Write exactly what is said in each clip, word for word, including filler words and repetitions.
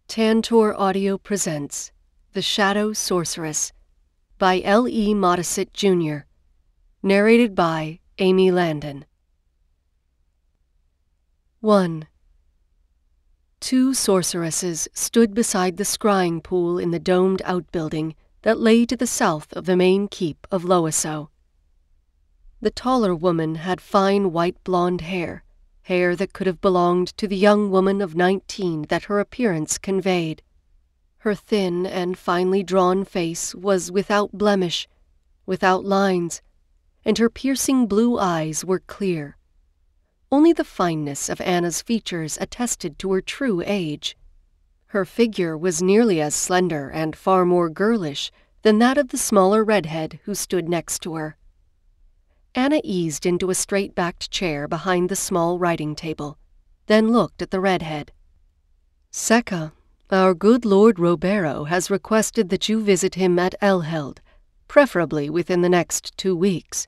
Tantor Audio presents The Shadow Sorceress by L E Modesitt, Junior Narrated by Amy Landon. one. Two sorceresses stood beside the scrying pool in the domed outbuilding that lay to the south of the main keep of Loiseau. The taller woman had fine white blonde hair, hair that could have belonged to the young woman of nineteen that her appearance conveyed. Her thin and finely drawn face was without blemish, without lines, and her piercing blue eyes were clear. Only the fineness of Anna's features attested to her true age. Her figure was nearly as slender and far more girlish than that of the smaller redhead who stood next to her. Anna eased into a straight-backed chair behind the small writing table, then looked at the redhead. "Secca, our good Lord Robero has requested that you visit him at Elheld, preferably within the next two weeks.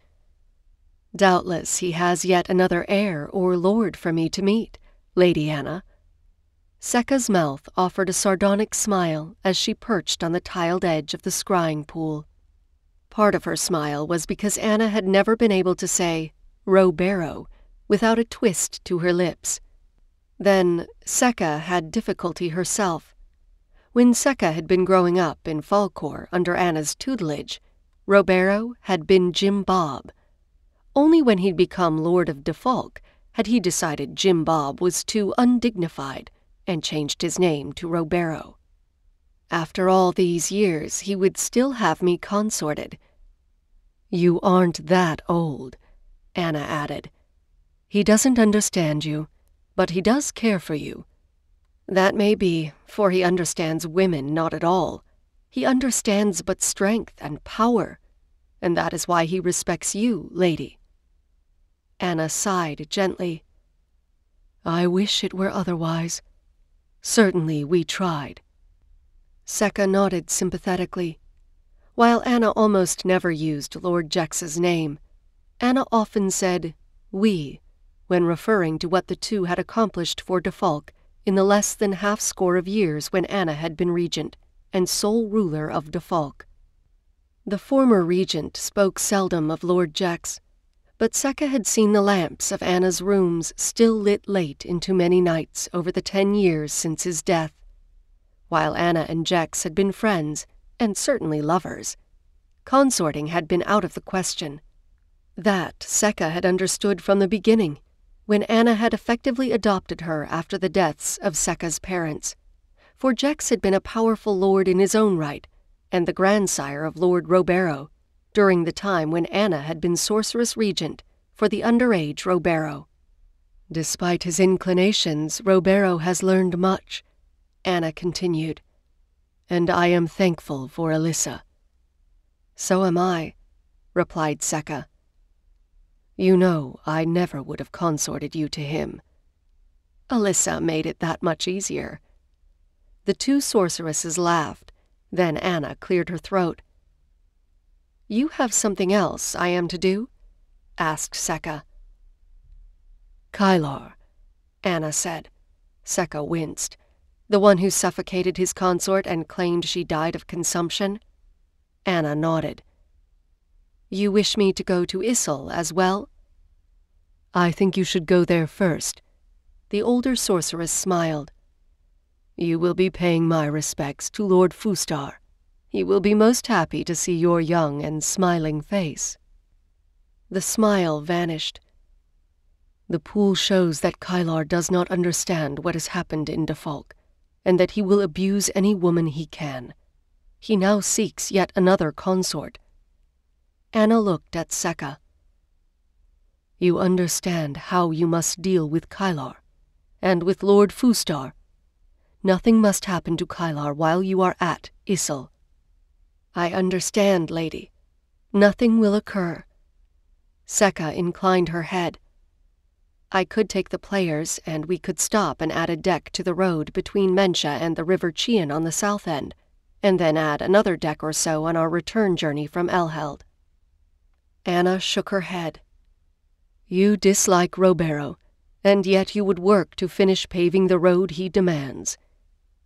Doubtless he has yet another heir or lord for me to meet, Lady Anna." Secca's mouth offered a sardonic smile as she perched on the tiled edge of the scrying pool. Part of her smile was because Anna had never been able to say Robero without a twist to her lips. Then Secca had difficulty herself. When Secca had been growing up in Falkor under Anna's tutelage, Robero had been Jim Bob. Only when he'd become Lord of Defalk had he decided Jim Bob was too undignified and changed his name to Robero. After all these years, he would still have me consorted. "You aren't that old," Anna added. "He doesn't understand you, but he does care for you. That may be, for he understands women not at all. He understands but strength and power, and that is why he respects you, lady." Anna sighed gently. "I wish it were otherwise. Certainly we tried." Secca nodded sympathetically. While Anna almost never used Lord Jex's name, Anna often said "we" when referring to what the two had accomplished for Defalk in the less than half score of years when Anna had been regent and sole ruler of Defalk. The former regent spoke seldom of Lord Jex, but Secca had seen the lamps of Anna's rooms still lit late into many nights over the ten years since his death. While Anna and Jex had been friends, and certainly lovers, consorting had been out of the question. That Secca had understood from the beginning, when Anna had effectively adopted her after the deaths of Secca's parents, for Jex had been a powerful lord in his own right, and the grandsire of Lord Robero, during the time when Anna had been sorceress regent for the underage Robero. "Despite his inclinations, Robero has learned much," Anna continued, "and I am thankful for Alyssa." "So am I," replied Secca. "You know I never would have consorted you to him." Alyssa made it that much easier. The two sorceresses laughed, then Anna cleared her throat. "You have something else I am to do?" asked Secca. "Kylar," Anna said. Secca winced. "The one who suffocated his consort and claimed she died of consumption?" Anna nodded. "You wish me to go to Issel as well?" "I think you should go there first." The older sorceress smiled. "You will be paying my respects to Lord Fustar. He will be most happy to see your young and smiling face." The smile vanished. "The pool shows that Kylar does not understand what has happened in Defalk, and that he will abuse any woman he can. He now seeks yet another consort." Anna looked at Secca. "You understand how you must deal with Kylar, and with Lord Fustar. Nothing must happen to Kylar while you are at Issel." "I understand, lady. Nothing will occur." Secca inclined her head. "I could take the players, and we could stop and add a deck to the road between Mensha and the River Chian on the south end, and then add another deck or so on our return journey from Elheld." Anna shook her head. "You dislike Robero, and yet you would work to finish paving the road he demands."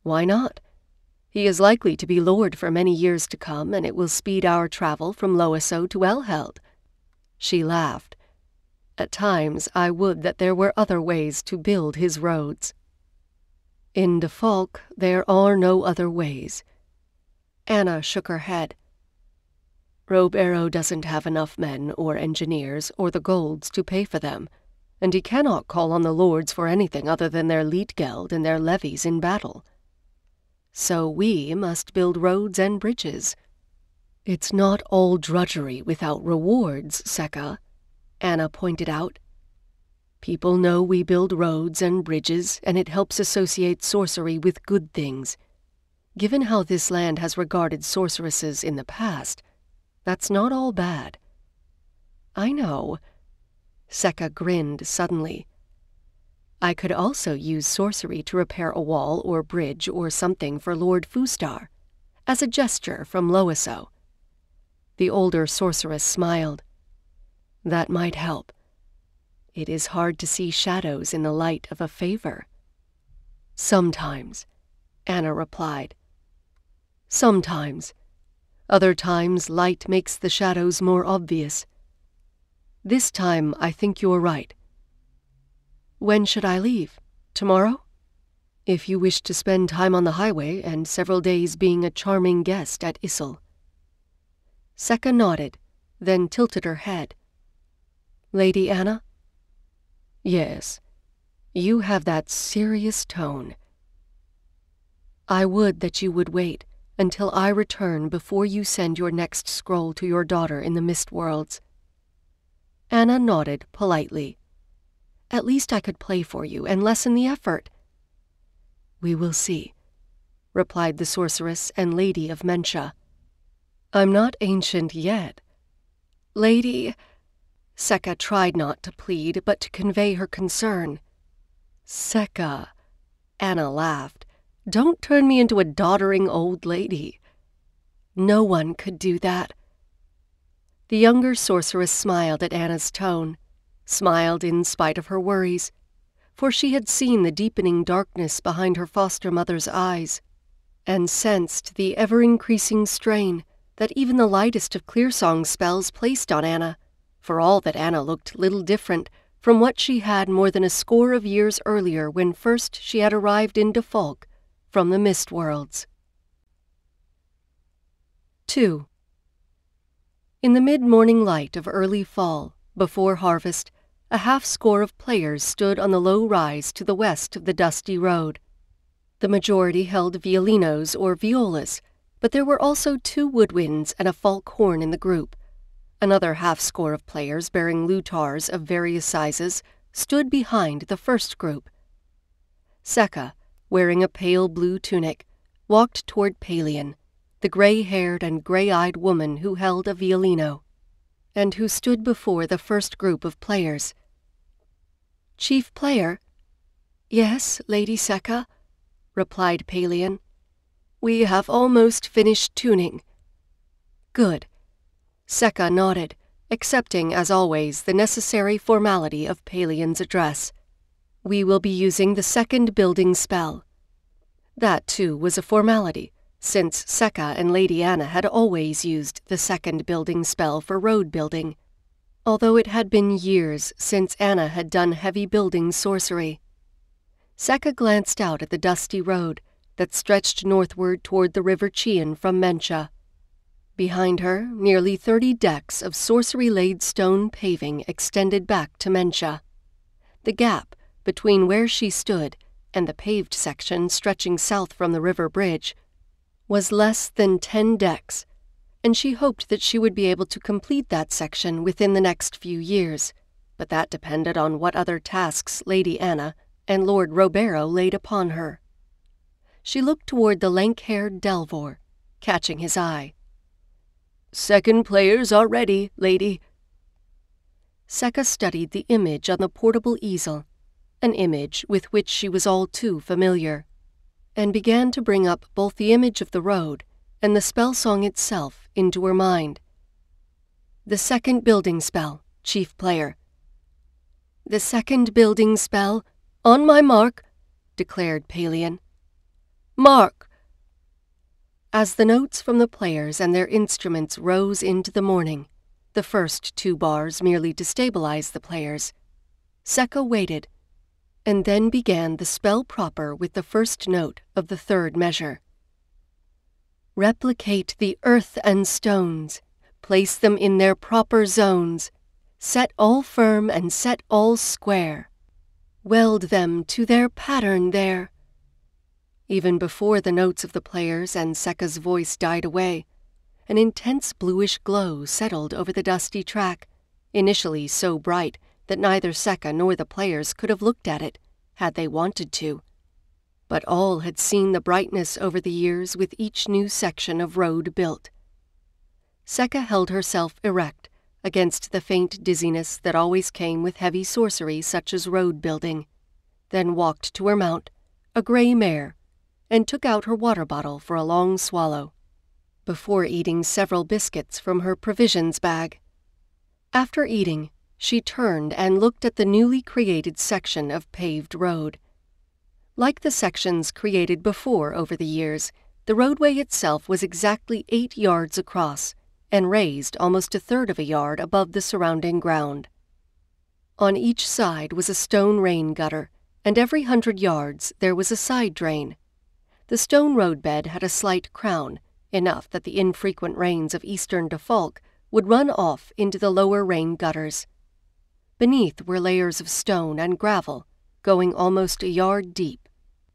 Why not? He is likely to be lord for many years to come, and it will speed our travel from Loiseau to Elheld. She laughed. At times I would that there were other ways to build his roads. In Defalk there are no other ways. Anna shook her head. Robero doesn't have enough men or engineers or the golds to pay for them, and he cannot call on the lords for anything other than their Leetgeld and their levies in battle. So we must build roads and bridges. It's not all drudgery without rewards, Secca, Anna pointed out. People know we build roads and bridges, and it helps associate sorcery with good things. Given how this land has regarded sorceresses in the past, that's not all bad. I know. Secca grinned suddenly. I could also use sorcery to repair a wall or bridge or something for Lord Fustar, as a gesture from Loiseau. The older sorceress smiled. That might help. It is hard to see shadows in the light of a favor. Sometimes, Anna replied. Sometimes. Other times light makes the shadows more obvious. This time I think you're right. When should I leave? Tomorrow? If you wish to spend time on the highway and several days being a charming guest at Issel. Secca nodded, then tilted her head. Lady Anna? Yes, you have that serious tone. I would that you would wait until I return before you send your next scroll to your daughter in the Mist Worlds. Anna nodded politely. At least I could play for you and lessen the effort. We will see, replied the sorceress and Lady of Mentia. I'm not ancient yet. Lady... Secca tried not to plead, but to convey her concern. Secca, Anna laughed. Don't turn me into a doddering old lady. No one could do that. The younger sorceress smiled at Anna's tone, smiled in spite of her worries, for she had seen the deepening darkness behind her foster mother's eyes, and sensed the ever-increasing strain that even the lightest of Clearsong spells placed on Anna, for all that Anna looked little different from what she had more than a score of years earlier when first she had arrived in Defalk from the Mist Worlds. two. In the mid-morning light of early fall, before harvest, a half-score of players stood on the low rise to the west of the dusty road. The majority held violinos or violas, but there were also two woodwinds and a falk horn in the group. Another half-score of players bearing lutars of various sizes stood behind the first group. Secca, wearing a pale blue tunic, walked toward Palian, the gray-haired and gray-eyed woman who held a violino, and who stood before the first group of players. Chief player? Yes, Lady Secca, replied Palian. We have almost finished tuning. Good. Secca nodded, accepting, as always, the necessary formality of Palian's address. We will be using the second building spell. That, too, was a formality, since Secca and Lady Anna had always used the second building spell for road building, although it had been years since Anna had done heavy building sorcery. Secca glanced out at the dusty road that stretched northward toward the River Chian from Mentia. Behind her, nearly thirty decks of sorcery-laid stone paving extended back to Mentia. The gap between where she stood and the paved section stretching south from the river bridge was less than ten decks, and she hoped that she would be able to complete that section within the next few years, but that depended on what other tasks Lady Anna and Lord Robero laid upon her. She looked toward the lank-haired Delvor, catching his eye. Second players are ready, lady. Secca studied the image on the portable easel, an image with which she was all too familiar, and began to bring up both the image of the road and the spell-song itself into her mind. The second building spell, chief player. The second building spell, on my mark, declared Palian. Mark! As the notes from the players and their instruments rose into the morning, the first two bars merely to stabilize the players, Secca waited, and then began the spell proper with the first note of the third measure. Replicate the earth and stones, place them in their proper zones, set all firm and set all square, weld them to their pattern there. Even before the notes of the players and Secca's voice died away, an intense bluish glow settled over the dusty track, initially so bright that neither Secca nor the players could have looked at it, had they wanted to. But all had seen the brightness over the years with each new section of road built. Secca held herself erect against the faint dizziness that always came with heavy sorcery such as road building, then walked to her mount, a gray mare, and took out her water bottle for a long swallow, before eating several biscuits from her provisions bag. After eating, she turned and looked at the newly created section of paved road. Like the sections created before over the years, the roadway itself was exactly eight yards across and raised almost a third of a yard above the surrounding ground. On each side was a stone rain gutter, and every hundred yards there was a side drain. The stone roadbed had a slight crown, enough that the infrequent rains of eastern Defalk would run off into the lower rain gutters. Beneath were layers of stone and gravel, going almost a yard deep.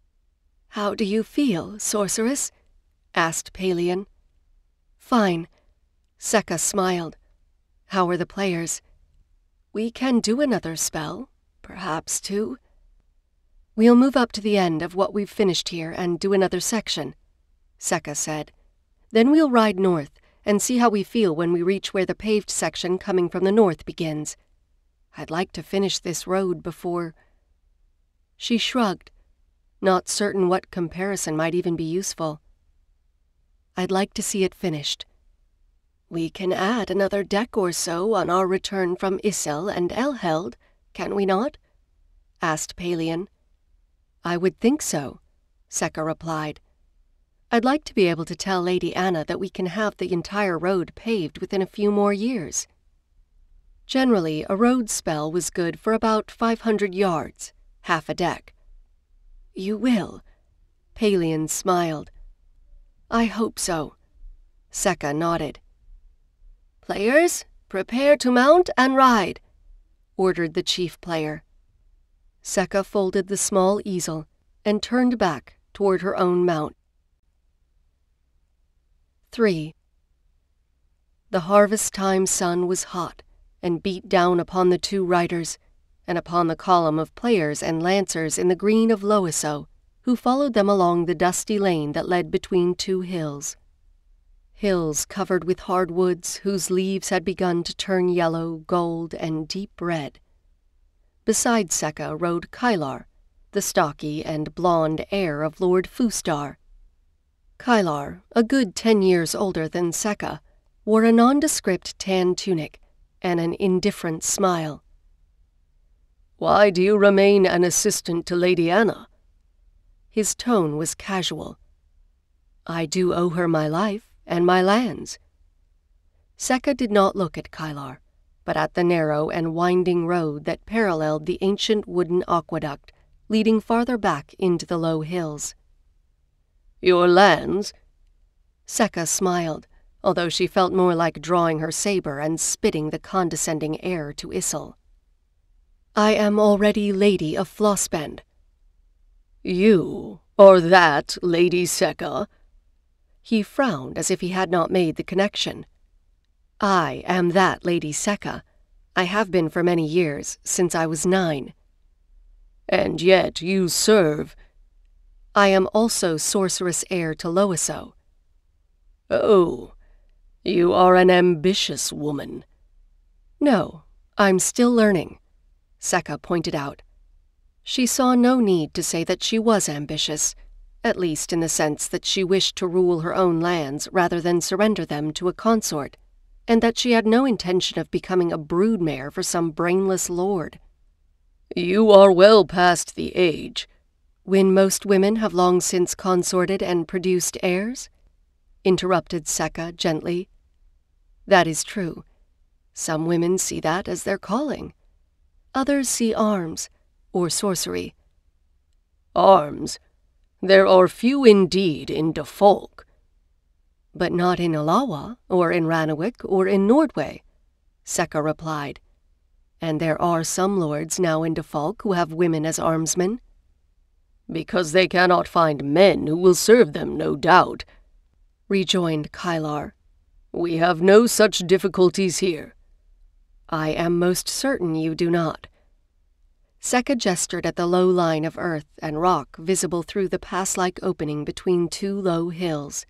"How do you feel, sorceress?" asked Palian. "Fine." Secca smiled. "How are the players?" "We can do another spell, perhaps two." "We'll move up to the end of what we've finished here and do another section," Secca said. "Then we'll ride north and see how we feel when we reach where the paved section coming from the north begins. I'd like to finish this road before—" She shrugged, not certain what comparison might even be useful. "I'd like to see it finished." "We can add another deck or so on our return from Issel and Elheld, can we not?" asked Palian. "I would think so," Secca replied. "I'd like to be able to tell Lady Anna that we can have the entire road paved within a few more years." Generally, a road spell was good for about five hundred yards, half a deck. "You will?" Palian smiled. "I hope so." Secca nodded. "Players, prepare to mount and ride," ordered the chief player. Secca folded the small easel and turned back toward her own mount. Three. The harvest-time sun was hot and beat down upon the two riders, and upon the column of players and lancers in the green of Loiseau, who followed them along the dusty lane that led between two hills. Hills covered with hardwoods whose leaves had begun to turn yellow, gold, and deep red. Beside Secca rode Kylar, the stocky and blonde heir of Lord Fustar. Kylar, a good ten years older than Secca, wore a nondescript tan tunic and an indifferent smile. "Why do you remain an assistant to Lady Anna?" His tone was casual. "I do owe her my life and my lands." Secca did not look at Kylar, but at the narrow and winding road that paralleled the ancient wooden aqueduct leading farther back into the low hills. "Your lands?" Secca smiled, although she felt more like drawing her saber and spitting the condescending air to Issel. "I am already Lady of Flossbend." "You are that Lady Secca?" He frowned as if he had not made the connection. "I am that Lady Secca. I have been for many years, since I was nine." "And yet you serve—" "I am also sorceress heir to Loiseau." "Oh, you are an ambitious woman." "No, I'm still learning," Secca pointed out. She saw no need to say that she was ambitious, at least in the sense that she wished to rule her own lands rather than surrender them to a consort, and that she had no intention of becoming a broodmare for some brainless lord. "You are well past the age," When most women have long since consorted and produced heirs? Interrupted Secca gently. That is true. Some women see that as their calling. Others see arms, or sorcery. Arms? There are few indeed in Defalk. But not in Alawa, or in Ranawick, or in Nordway, Secca replied. And there are some lords now in Defalk who have women as armsmen. Because they cannot find men who will serve them, no doubt, rejoined Kylar. We have no such difficulties here. I am most certain you do not. Secca gestured at the low line of earth and rock visible through the pass-like opening between two low hills.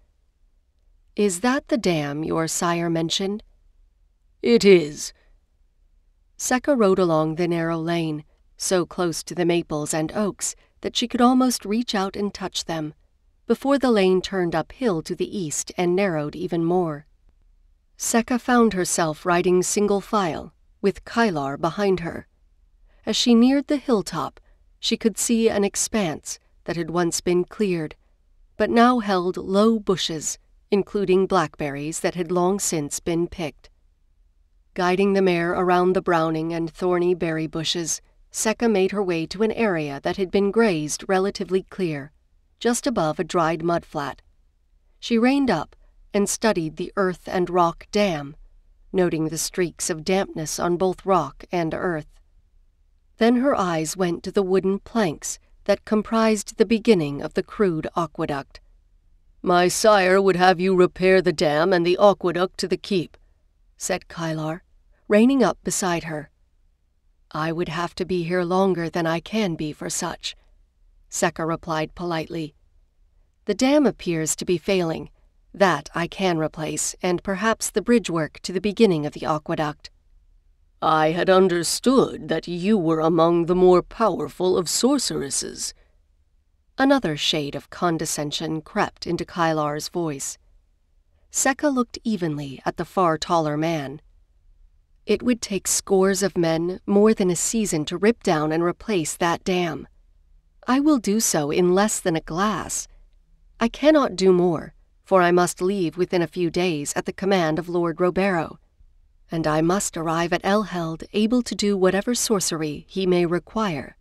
Is that the dam your sire mentioned? It is. Secca rode along the narrow lane, so close to the maples and oaks that she could almost reach out and touch them, before the lane turned uphill to the east and narrowed even more. Secca found herself riding single file, with Kylar behind her. As she neared the hilltop, she could see an expanse that had once been cleared, but now held low bushes, including blackberries that had long since been picked. Guiding the mare around the browning and thorny berry bushes, Secca made her way to an area that had been grazed relatively clear, just above a dried mudflat. She reined up and studied the earth and rock dam, noting the streaks of dampness on both rock and earth. Then her eyes went to the wooden planks that comprised the beginning of the crude aqueduct. My sire would have you repair the dam and the aqueduct to the keep, said Kylar, reining up beside her. I would have to be here longer than I can be for such, Secca replied politely. The dam appears to be failing. That I can replace, and perhaps the bridge work to the beginning of the aqueduct. I had understood that you were among the more powerful of sorceresses. Another shade of condescension crept into Kylar's voice. Secca looked evenly at the far taller man. It would take scores of men more than a season to rip down and replace that dam. I will do so in less than a glass. I cannot do more, for I must leave within a few days at the command of Lord Robero, and I must arrive at Elheld able to do whatever sorcery he may require.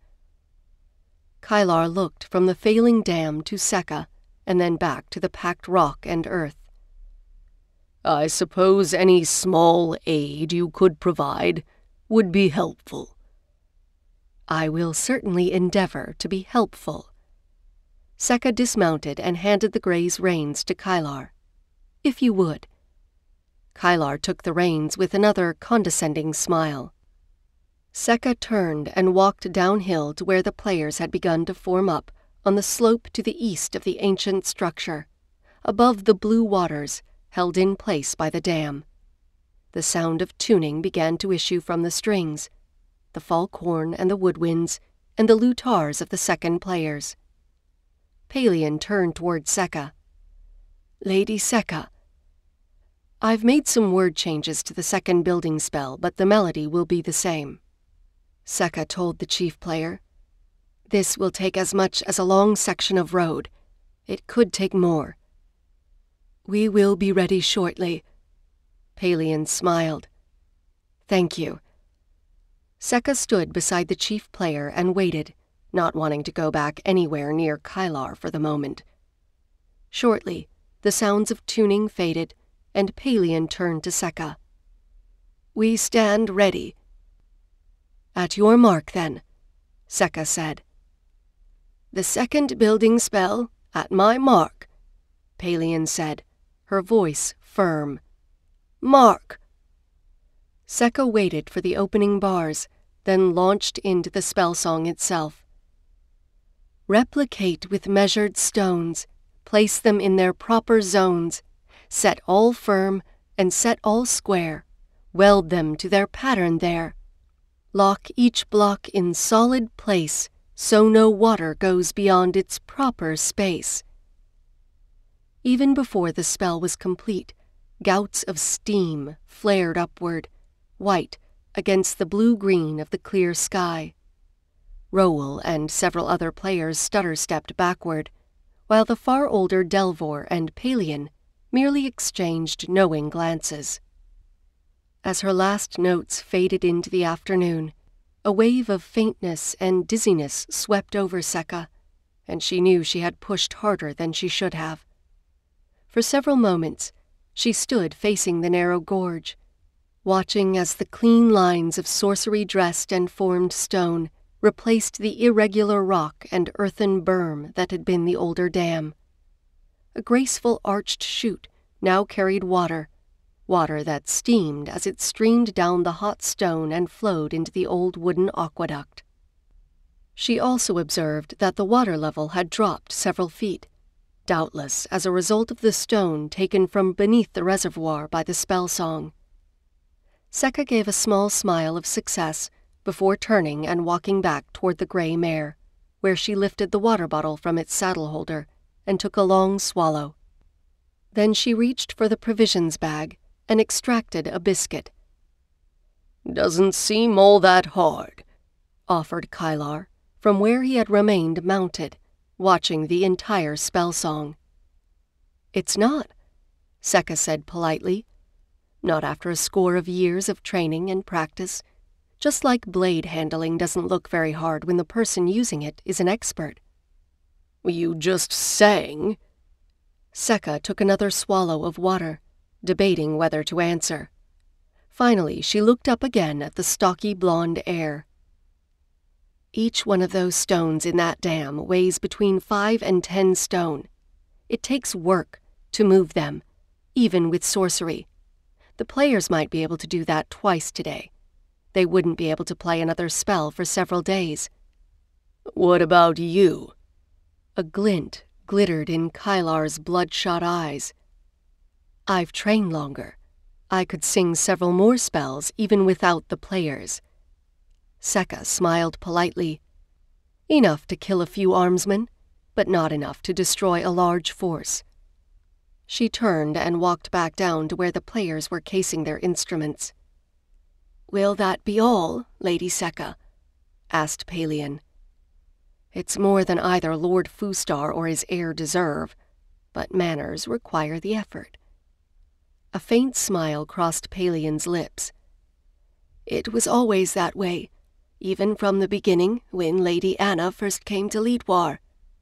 Kylar looked from the failing dam to Secca, and then back to the packed rock and earth. I suppose any small aid you could provide would be helpful. I will certainly endeavor to be helpful. Secca dismounted and handed the gray's reins to Kylar. If you would. Kylar took the reins with another condescending smile. Secca turned and walked downhill to where the players had begun to form up on the slope to the east of the ancient structure, above the blue waters held in place by the dam. The sound of tuning began to issue from the strings, the falk horn and the woodwinds, and the lutars of the second players. Palian turned toward Secca. Lady Secca, I've made some word changes to the second building spell, but the melody will be the same. Secca told the chief player. This will take as much as a long section of road. It could take more. We will be ready shortly. Palian smiled. Thank you. Secca stood beside the chief player and waited, not wanting to go back anywhere near Kylar for the moment. Shortly, the sounds of tuning faded, and Palian turned to Secca. We stand ready. At your mark, then, Secca said. The second building spell, at my mark, Palian said, her voice firm. Mark! Secca waited for the opening bars, then launched into the spellsong itself. Replicate with measured stones, place them in their proper zones, set all firm and set all square, weld them to their pattern there. Lock each block in solid place, so no water goes beyond its proper space. Even before the spell was complete, gouts of steam flared upward, white against the blue-green of the clear sky. Rowell and several other players stutter-stepped backward, while the far older Delvor and Palian merely exchanged knowing glances. As her last notes faded into the afternoon, a wave of faintness and dizziness swept over Secca, and she knew she had pushed harder than she should have. For several moments, she stood facing the narrow gorge, watching as the clean lines of sorcery-dressed and formed stone replaced the irregular rock and earthen berm that had been the older dam. A graceful arched chute now carried water, water that steamed as it streamed down the hot stone and flowed into the old wooden aqueduct. She also observed that the water level had dropped several feet, doubtless as a result of the stone taken from beneath the reservoir by the Spellsong. Secca gave a small smile of success before turning and walking back toward the gray mare, where she lifted the water bottle from its saddle holder and took a long swallow. Then she reached for the provisions bag and extracted a biscuit. "Doesn't seem all that hard," offered Kylar, from where he had remained mounted, watching the entire Spellsong. "It's not," Secca said politely. "Not after a score of years of training and practice. Just like blade handling doesn't look very hard when the person using it is an expert." "You just sang." Secca took another swallow of water, debating whether to answer. Finally, she looked up again at the stocky blonde heir. "Each one of those stones in that dam weighs between five and ten stone. It takes work to move them, even with sorcery. The players might be able to do that twice today. They wouldn't be able to play another spell for several days." "What about you?" A glint glittered in Kylar's bloodshot eyes. "I've trained longer. I could sing several more spells even without the players." Secca smiled politely. "Enough to kill a few armsmen, but not enough to destroy a large force." She turned and walked back down to where the players were casing their instruments. "Will that be all, Lady Secca?" asked Palian. "It's more than either Lord Fustar or his heir deserve, but manners require the effort." A faint smile crossed Palian's lips. "It was always that way, even from the beginning when Lady Anna first came to Leetwar.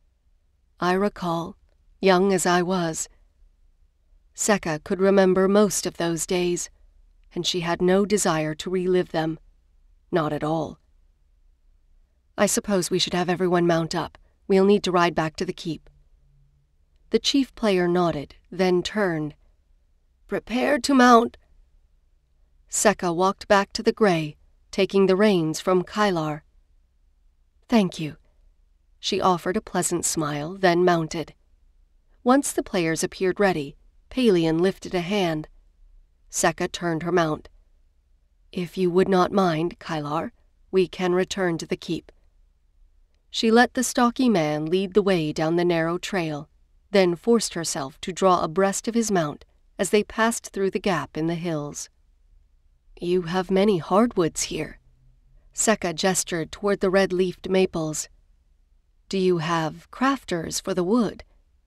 I recall, young as I was." Secca could remember most of those days, and she had no desire to relive them. Not at all. "I suppose we should have everyone mount up. We'll need to ride back to the keep." The chief player nodded, then turned. "Prepare to mount." Secca walked back to the gray, taking the reins from Kylar. "Thank you." She offered a pleasant smile, then mounted. Once the players appeared ready, Palian lifted a hand. Secca turned her mount. "If you would not mind, Kylar, we can return to the keep." She let the stocky man lead the way down the narrow trail, then forced herself to draw abreast of his mount as they passed through the gap in the hills. "You have many hardwoods here." Secca gestured toward the red-leafed maples. "Do you have crafters for the wood?"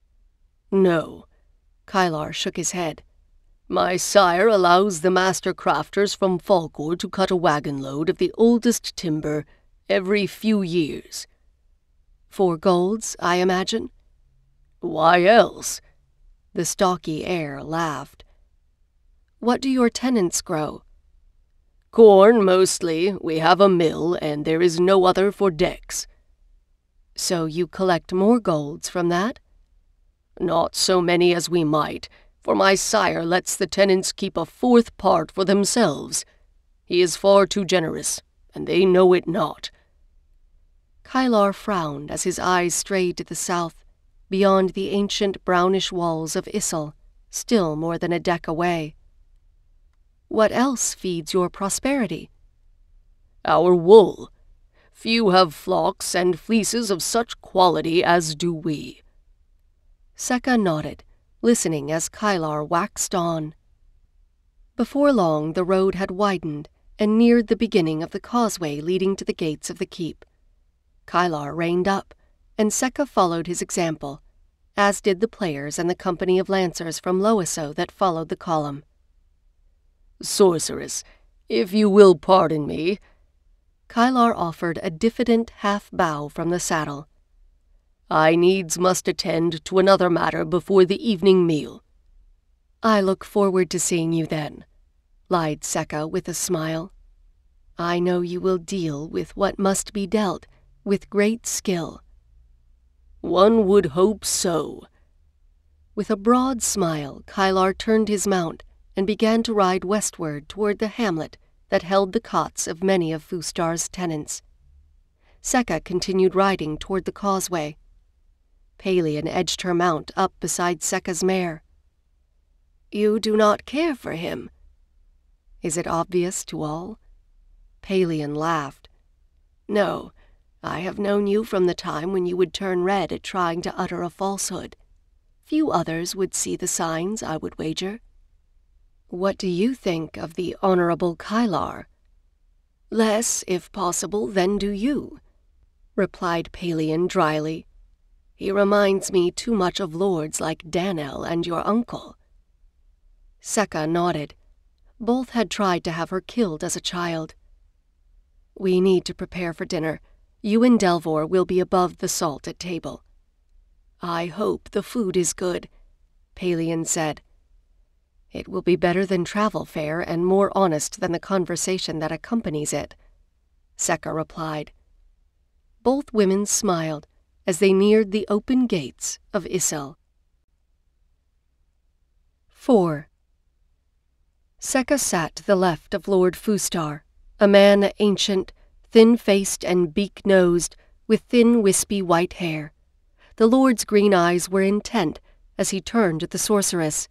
"No." Kylar shook his head. "My sire allows the master crafters from Falkor to cut a wagon load of the oldest timber every few years." "For golds, I imagine?" "Why else?" The stocky heir laughed. "What do your tenants grow?" "Corn, mostly. We have a mill, and there is no other for decks." "So you collect more golds from that?" "Not so many as we might, for my sire lets the tenants keep a fourth part for themselves. He is far too generous, and they know it not." Kylar frowned as his eyes strayed to the south, beyond the ancient brownish walls of Issel, still more than a deck away. "What else feeds your prosperity?" "Our wool. Few have flocks and fleeces of such quality as do we." Secca nodded, listening as Kylar waxed on. Before long, the road had widened and neared the beginning of the causeway leading to the gates of the keep. Kylar reined up, and Secca followed his example, as did the players and the company of lancers from Loiso that followed the column. "Sorceress, if you will pardon me," Kylar offered a diffident half-bow from the saddle. "I needs must attend to another matter before the evening meal." "I look forward to seeing you then," lied Secca with a smile. "I know you will deal with what must be dealt with great skill." "One would hope so." With a broad smile, Kylar turned his mount and began to ride westward toward the hamlet that held the cots of many of Fustar's tenants. Secca continued riding toward the causeway. Palian edged her mount up beside Secca's mare. "You do not care for him." "Is it obvious to all?" Palian laughed. "No, I have known you from the time when you would turn red at trying to utter a falsehood. Few others would see the signs, I would wager." "What do you think of the Honorable Kylar?" "Less, if possible, than do you," replied Palian dryly. "He reminds me too much of lords like Danel and your uncle." Secca nodded. Both had tried to have her killed as a child. "We need to prepare for dinner. You and Delvor will be above the salt at table." "I hope the food is good," Palian said. "It will be better than travel fare and more honest than the conversation that accompanies it," Secca replied. Both women smiled as they neared the open gates of Issel. four. Secca sat to the left of Lord Fustar, a man ancient, thin-faced and beak-nosed, with thin, wispy white hair. The lord's green eyes were intent as he turned to the sorceress.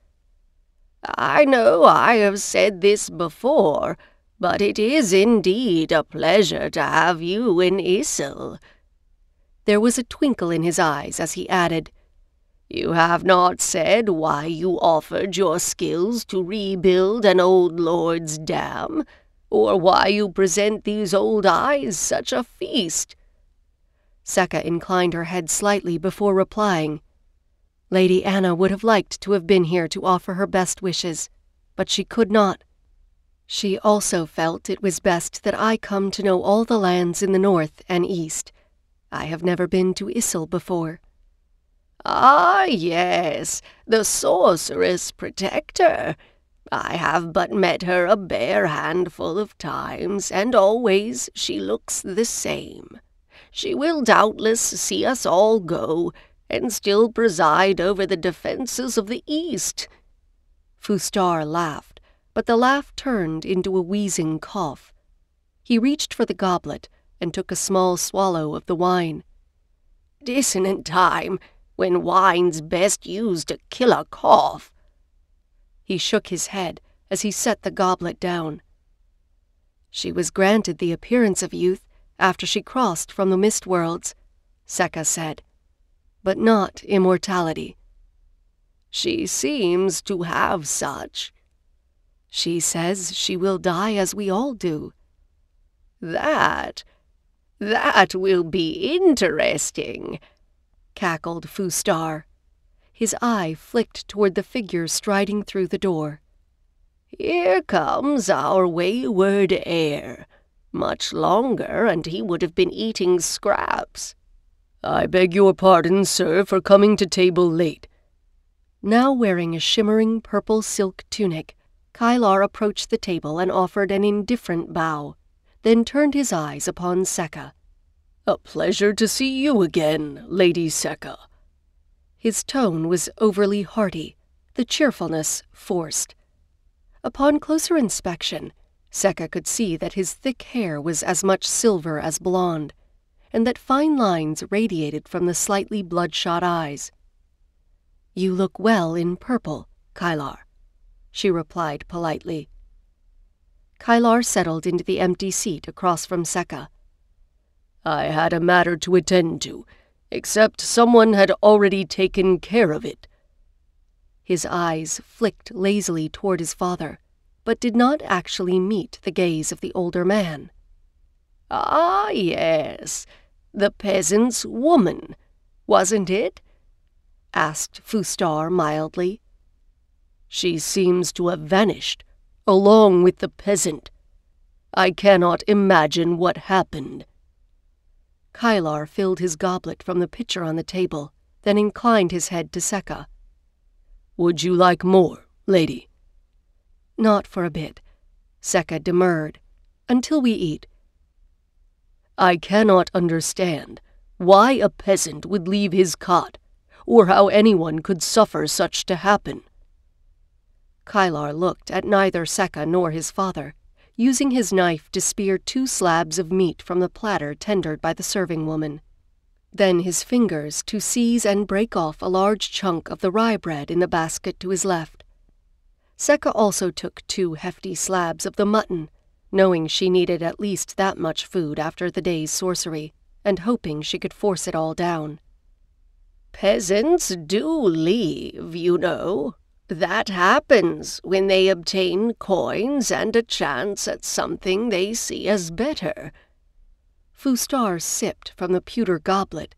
"I know I have said this before, but it is indeed a pleasure to have you in Issel." There was a twinkle in his eyes as he added, "You have not said why you offered your skills to rebuild an old lord's dam, or why you present these old eyes such a feast." Secca inclined her head slightly before replying. Lady Anna would have liked to have been here to offer her best wishes, but she could not. She also felt it was best that I come to know all the lands in the north and east. I have never been to Issel before. "Ah, yes, the Sorceress-Protector. I have but met her a bare handful of times, and always she looks the same. She will doubtless see us all go, and still preside over the defenses of the East." Fustar laughed, but the laugh turned into a wheezing cough. He reached for the goblet and took a small swallow of the wine. "Dissonant time, when wine's best used to kill a cough." He shook his head as he set the goblet down. "She was granted the appearance of youth after she crossed from the mist worlds," Secca said, "but not immortality." "She seems to have such." "She says she will die as we all do." That, that will be interesting," cackled Fustar. His eye flicked toward the figure striding through the door. "Here comes our wayward heir. Much longer, and he would have been eating scraps." "I beg your pardon, sir, for coming to table late." Now wearing a shimmering purple silk tunic, Kylar approached the table and offered an indifferent bow, then turned his eyes upon Secca. "A pleasure to see you again, Lady Secca." His tone was overly hearty, the cheerfulness forced. Upon closer inspection, Secca could see that his thick hair was as much silver as blonde, and that fine lines radiated from the slightly bloodshot eyes. "You look well in purple, Kylar," she replied politely. Kylar settled into the empty seat across from Secca. "I had a matter to attend to, except someone had already taken care of it." His eyes flicked lazily toward his father, but did not actually meet the gaze of the older man. "Ah, yes, The peasant's woman, wasn't it?" asked Fustar mildly. "She seems to have vanished, along with the peasant. I cannot imagine what happened." Kylar filled his goblet from the pitcher on the table, then inclined his head to Secca. "Would you like more, lady?" "Not for a bit," Secca demurred. "Until we eat." "I cannot understand why a peasant would leave his cot, or how anyone could suffer such to happen." Kylar looked at neither Secca nor his father, using his knife to spear two slabs of meat from the platter tendered by the serving woman. Then his fingers to seize and break off a large chunk of the rye bread in the basket to his left. Secca also took two hefty slabs of the mutton, knowing she needed at least that much food after the day's sorcery, and hoping she could force it all down. "Peasants do leave, you know. That happens when they obtain coins and a chance at something they see as better." Fustar sipped from the pewter goblet.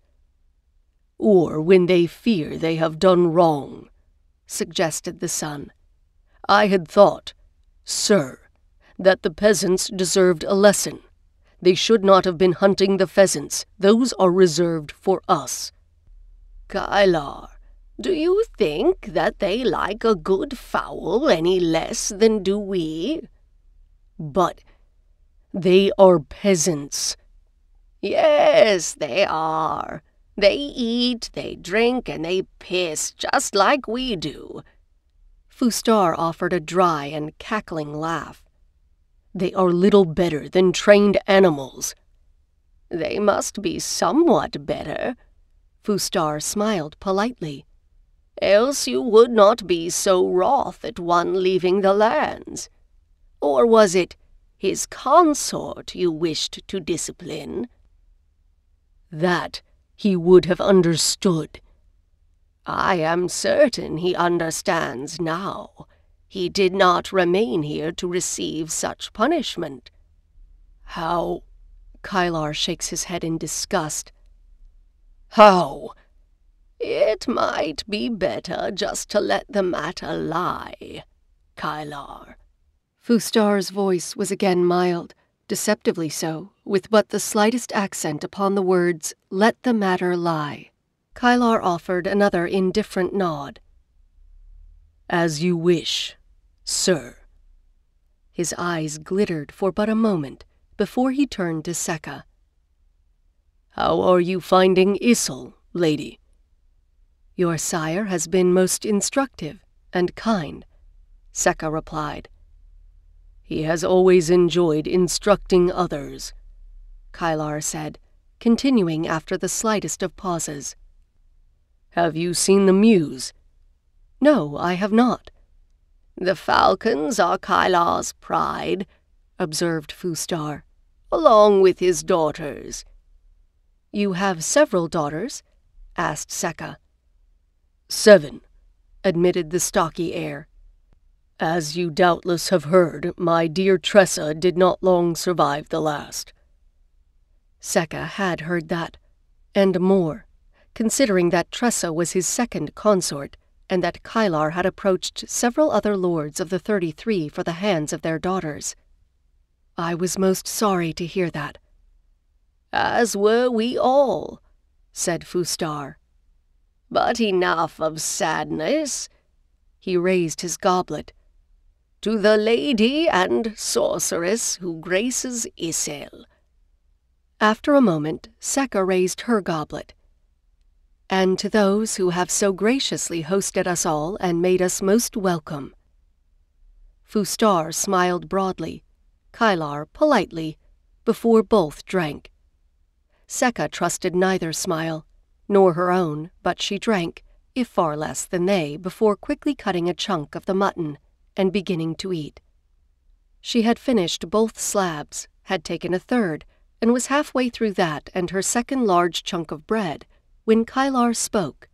"Or when they fear they have done wrong," suggested the son. "I had thought, sir, that the peasants deserved a lesson. They should not have been hunting the pheasants. Those are reserved for us." "Kylar, do you think that they like a good fowl any less than do we?" "But they are peasants." "Yes, they are. They eat, they drink, and they piss just like we do." Fustar offered a dry and cackling laugh. "They are little better than trained animals." "They must be somewhat better." Fustar smiled politely. "Else you would not be so wroth at one leaving the lands. Or was it his consort you wished to discipline?" "That he would have understood." "I am certain he understands now. He did not remain here to receive such punishment." "How?" Kylar shakes his head in disgust. "How?" "It might be better just to let the matter lie, Kylar." Fustar's voice was again mild, deceptively so, with but the slightest accent upon the words, "let the matter lie." Kylar offered another indifferent nod. "As you wish, sir." His eyes glittered for but a moment before he turned to Secca. "How are you finding Issel, lady?" "Your sire has been most instructive and kind," Secca replied. "He has always enjoyed instructing others," Kylar said, continuing after the slightest of pauses. "Have you seen the Muse?" "No, I have not." "The falcons are Kylar's pride," observed Fustar, "along with his daughters." "You have several daughters?" asked Secca. "Seven," admitted the stocky heir. "As you doubtless have heard, my dear Tressa did not long survive the last." Secca had heard that, and more, considering that Tressa was his second consort, and that Kylar had approached several other lords of the Thirty-Three for the hands of their daughters. I was most sorry to hear that. "As were we all," said Fustar. "But enough of sadness." He raised his goblet. "To the lady and sorceress who graces Issel." After a moment, Secca raised her goblet. "And to those who have so graciously hosted us all and made us most welcome." Fustar smiled broadly, Kylar politely, before both drank. Secca trusted neither smile, nor her own, but she drank, if far less than they, before quickly cutting a chunk of the mutton and beginning to eat. She had finished both slabs, had taken a third, and was halfway through that and her second large chunk of bread, when Kylar spoke.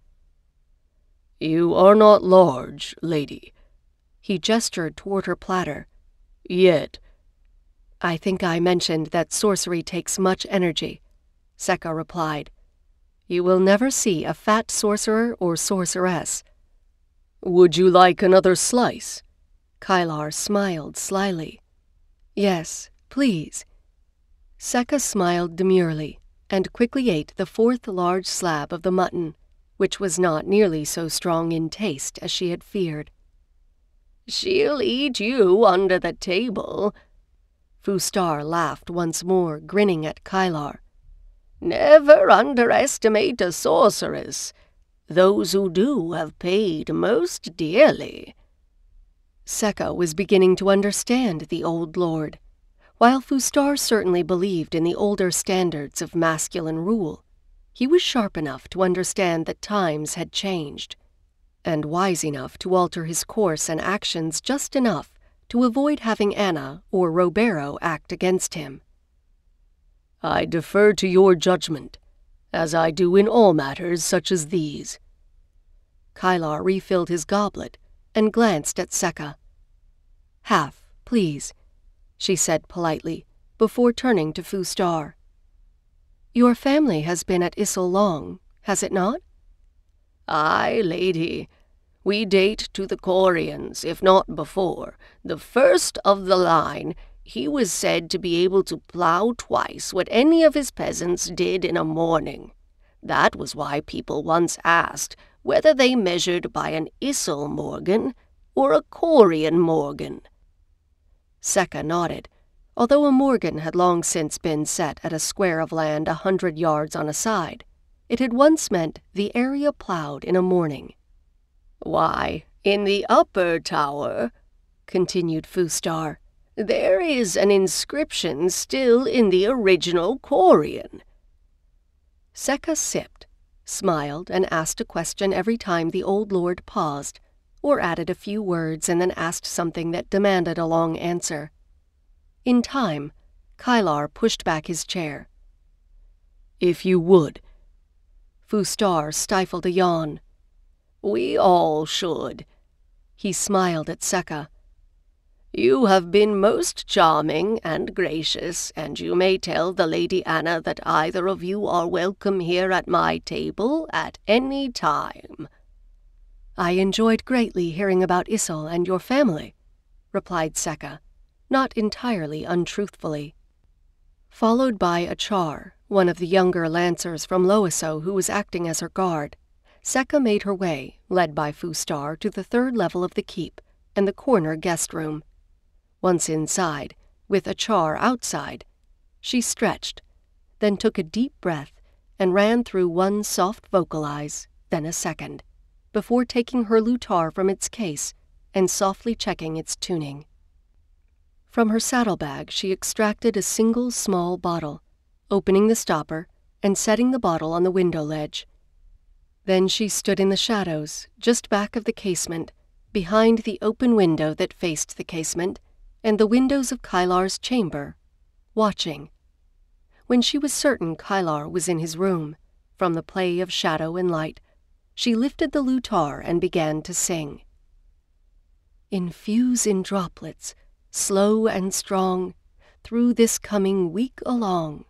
"You are not large, lady." He gestured toward her platter. "Yet." "I think I mentioned that sorcery takes much energy," Secca replied. "You will never see a fat sorcerer or sorceress." "Would you like another slice?" Kylar smiled slyly. "Yes, please." Secca smiled demurely and quickly ate the fourth large slab of the mutton, which was not nearly so strong in taste as she had feared. "She'll eat you under the table." Fustar laughed once more, grinning at Kylar. "Never underestimate a sorceress. Those who do have paid most dearly." Secca was beginning to understand the old lord. While Fustar certainly believed in the older standards of masculine rule, he was sharp enough to understand that times had changed, and wise enough to alter his course and actions just enough to avoid having Anna or Robero act against him. "I defer to your judgment, as I do in all matters such as these." Kylar refilled his goblet and glanced at Secca. "Half, please," she said politely, before turning to Fustar. "Your family has been at Issel long, has it not?" "Aye, lady. We date to the Corians, if not before. The first of the line, he was said to be able to plough twice what any of his peasants did in a morning. That was why people once asked whether they measured by an Issel Morgan or a Corian Morgan." Secca nodded, although a Morgan had long since been set at a square of land a hundred yards on a side. It had once meant the area ploughed in a morning. "Why, in the upper tower," continued Fustar, "there is an inscription still in the original Corian." Secca sipped, smiled, and asked a question every time the old lord paused, or added a few words and then asked something that demanded a long answer. In time, Kylar pushed back his chair. "If you would." Fustar stifled a yawn. "We all should." He smiled at Secca. "You have been most charming and gracious, and you may tell the Lady Anna that either of you are welcome here at my table at any time." "I enjoyed greatly hearing about Issel and your family," replied Secca, not entirely untruthfully. Followed by Achar, one of the younger lancers from Loiso who was acting as her guard, Secca made her way, led by Fustar, to the third level of the keep and the corner guest room. Once inside, with Achar outside, she stretched, then took a deep breath and ran through one soft vocalize, then a second, before taking her lutar from its case and softly checking its tuning. From her saddlebag she extracted a single small bottle, opening the stopper and setting the bottle on the window ledge. Then she stood in the shadows, just back of the casement, behind the open window that faced the casement, and the windows of Kylar's chamber, watching. When she was certain Kylar was in his room, from the play of shadow and light, she lifted the lutar and began to sing. "Infuse in droplets, slow and strong, through this coming week along."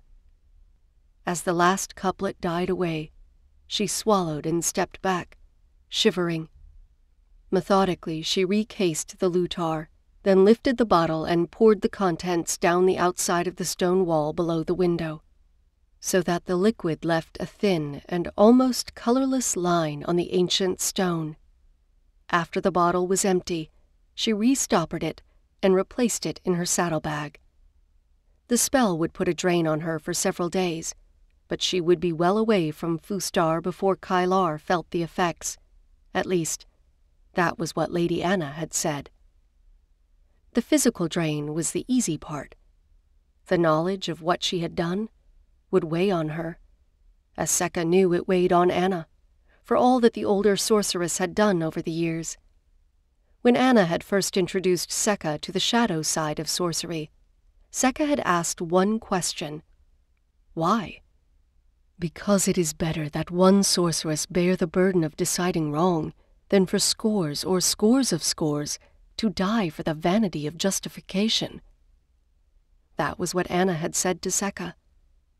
As the last couplet died away, she swallowed and stepped back, shivering. Methodically, she recased the lutar, then lifted the bottle and poured the contents down the outside of the stone wall below the window, so that the liquid left a thin and almost colorless line on the ancient stone. After the bottle was empty, she restoppered it and replaced it in her saddlebag. The spell would put a drain on her for several days, but she would be well away from Fustar before Kylar felt the effects. At least, that was what Lady Anna had said. The physical drain was the easy part. The knowledge of what she had done would weigh on her, as Secca knew it weighed on Anna, for all that the older sorceress had done over the years. When Anna had first introduced Secca to the shadow side of sorcery, Secca had asked one question. Why? "Because it is better that one sorceress bear the burden of deciding wrong than for scores or scores of scores to die for the vanity of justification." That was what Anna had said to Secca,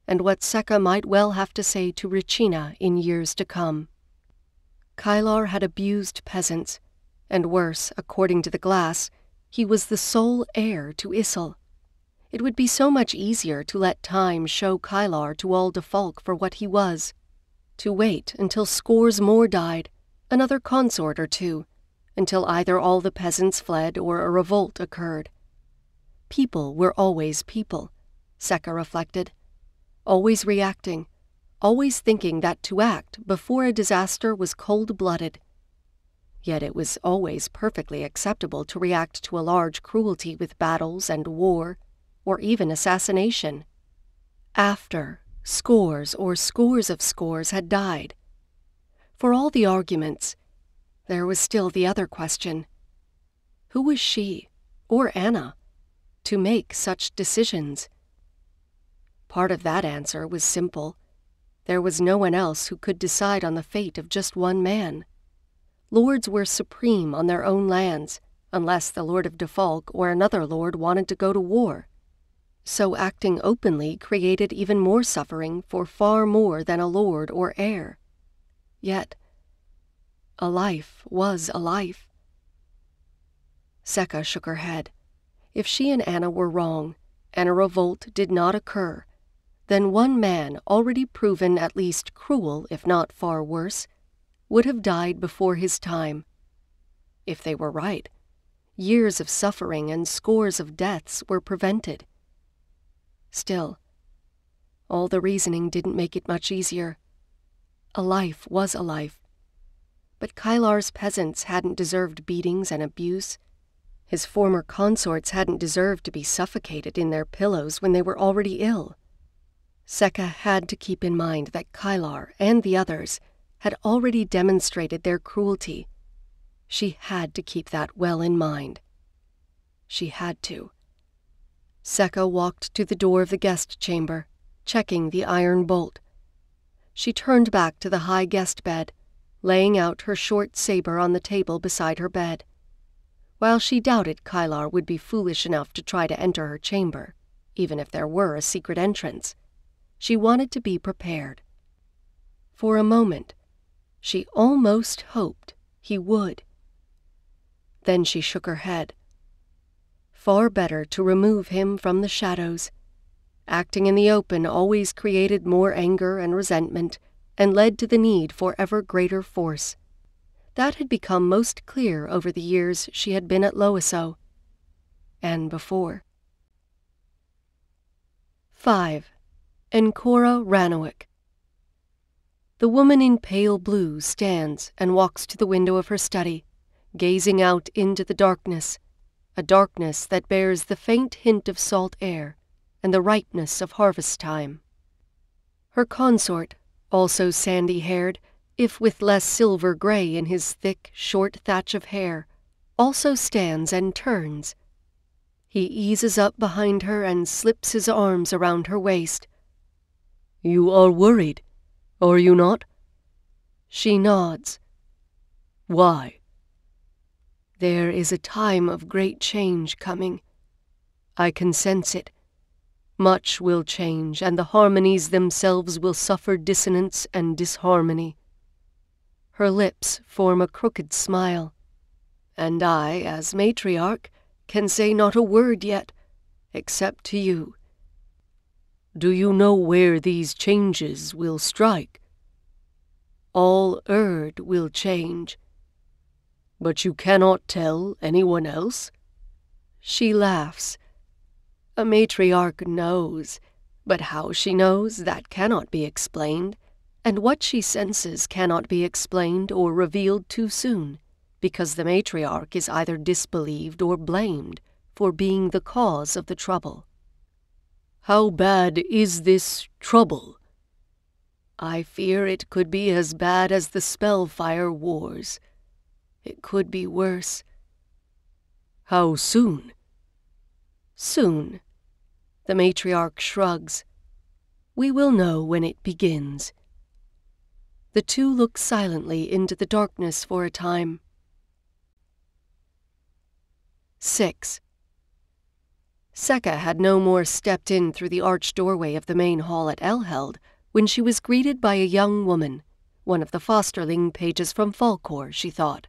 and what Secca might well have to say to Regina in years to come. Kylar had abused peasants, and worse, according to the glass, he was the sole heir to Issel. It would be so much easier to let time show Kylar to all Defalk for what he was, to wait until scores more died, another consort or two, until either all the peasants fled or a revolt occurred. People were always people, Secca reflected, always reacting, always thinking that to act before a disaster was cold-blooded. Yet it was always perfectly acceptable to react to a large cruelty with battles and war, or even assassination, after scores or scores of scores had died. For all the arguments, there was still the other question. Who was she, or Anna, to make such decisions? Part of that answer was simple. There was no one else who could decide on the fate of just one man. Lords were supreme on their own lands, unless the Lord of Defalk or another lord wanted to go to war. So acting openly created even more suffering for far more than a lord or heir. Yet, a life was a life. Secca shook her head. If she and Anna were wrong, and a revolt did not occur, then one man, already proven at least cruel, if not far worse, would have died before his time. If they were right, years of suffering and scores of deaths were prevented. Still, all the reasoning didn't make it much easier. A life was a life. But Kylar's peasants hadn't deserved beatings and abuse. His former consorts hadn't deserved to be suffocated in their pillows when they were already ill. Secca had to keep in mind that Kylar and the others had already demonstrated their cruelty. She had to keep that well in mind. She had to. Secca walked to the door of the guest chamber, checking the iron bolt. She turned back to the high guest bed, laying out her short saber on the table beside her bed. While she doubted Kylar would be foolish enough to try to enter her chamber, even if there were a secret entrance, she wanted to be prepared. For a moment, she almost hoped he would. Then she shook her head. Far better to remove him from the shadows. Acting in the open always created more anger and resentment, and led to the need for ever greater force. That had become most clear over the years she had been at Loiseau, and before. five. Encora Rannowick. The woman in pale blue stands and walks to the window of her study, gazing out into the darkness, a darkness that bears the faint hint of salt air and the ripeness of harvest time. Her consort, also sandy-haired, if with less silver gray in his thick, short thatch of hair, also stands and turns. He eases up behind her and slips his arms around her waist. "You are worried, are you not?" She nods. "Why?" "There is a time of great change coming. I can sense it. Much will change, and the harmonies themselves will suffer dissonance and disharmony." Her lips form a crooked smile. "And I, as matriarch, can say not a word yet, except to you." "Do you know where these changes will strike?" "All Erd will change." "But you cannot tell anyone else?" She laughs. "A matriarch knows, but how she knows, that cannot be explained, and what she senses cannot be explained or revealed too soon, because the matriarch is either disbelieved or blamed for being the cause of the trouble." "How bad is this trouble?" "I fear it could be as bad as the Spellfire Wars. It could be worse." "How soon?" "Soon." The matriarch shrugs. "We will know when it begins." The two look silently into the darkness for a time. six. Secca had no more stepped in through the arched doorway of the main hall at Elheld when she was greeted by a young woman, one of the fosterling pages from Falkor, she thought.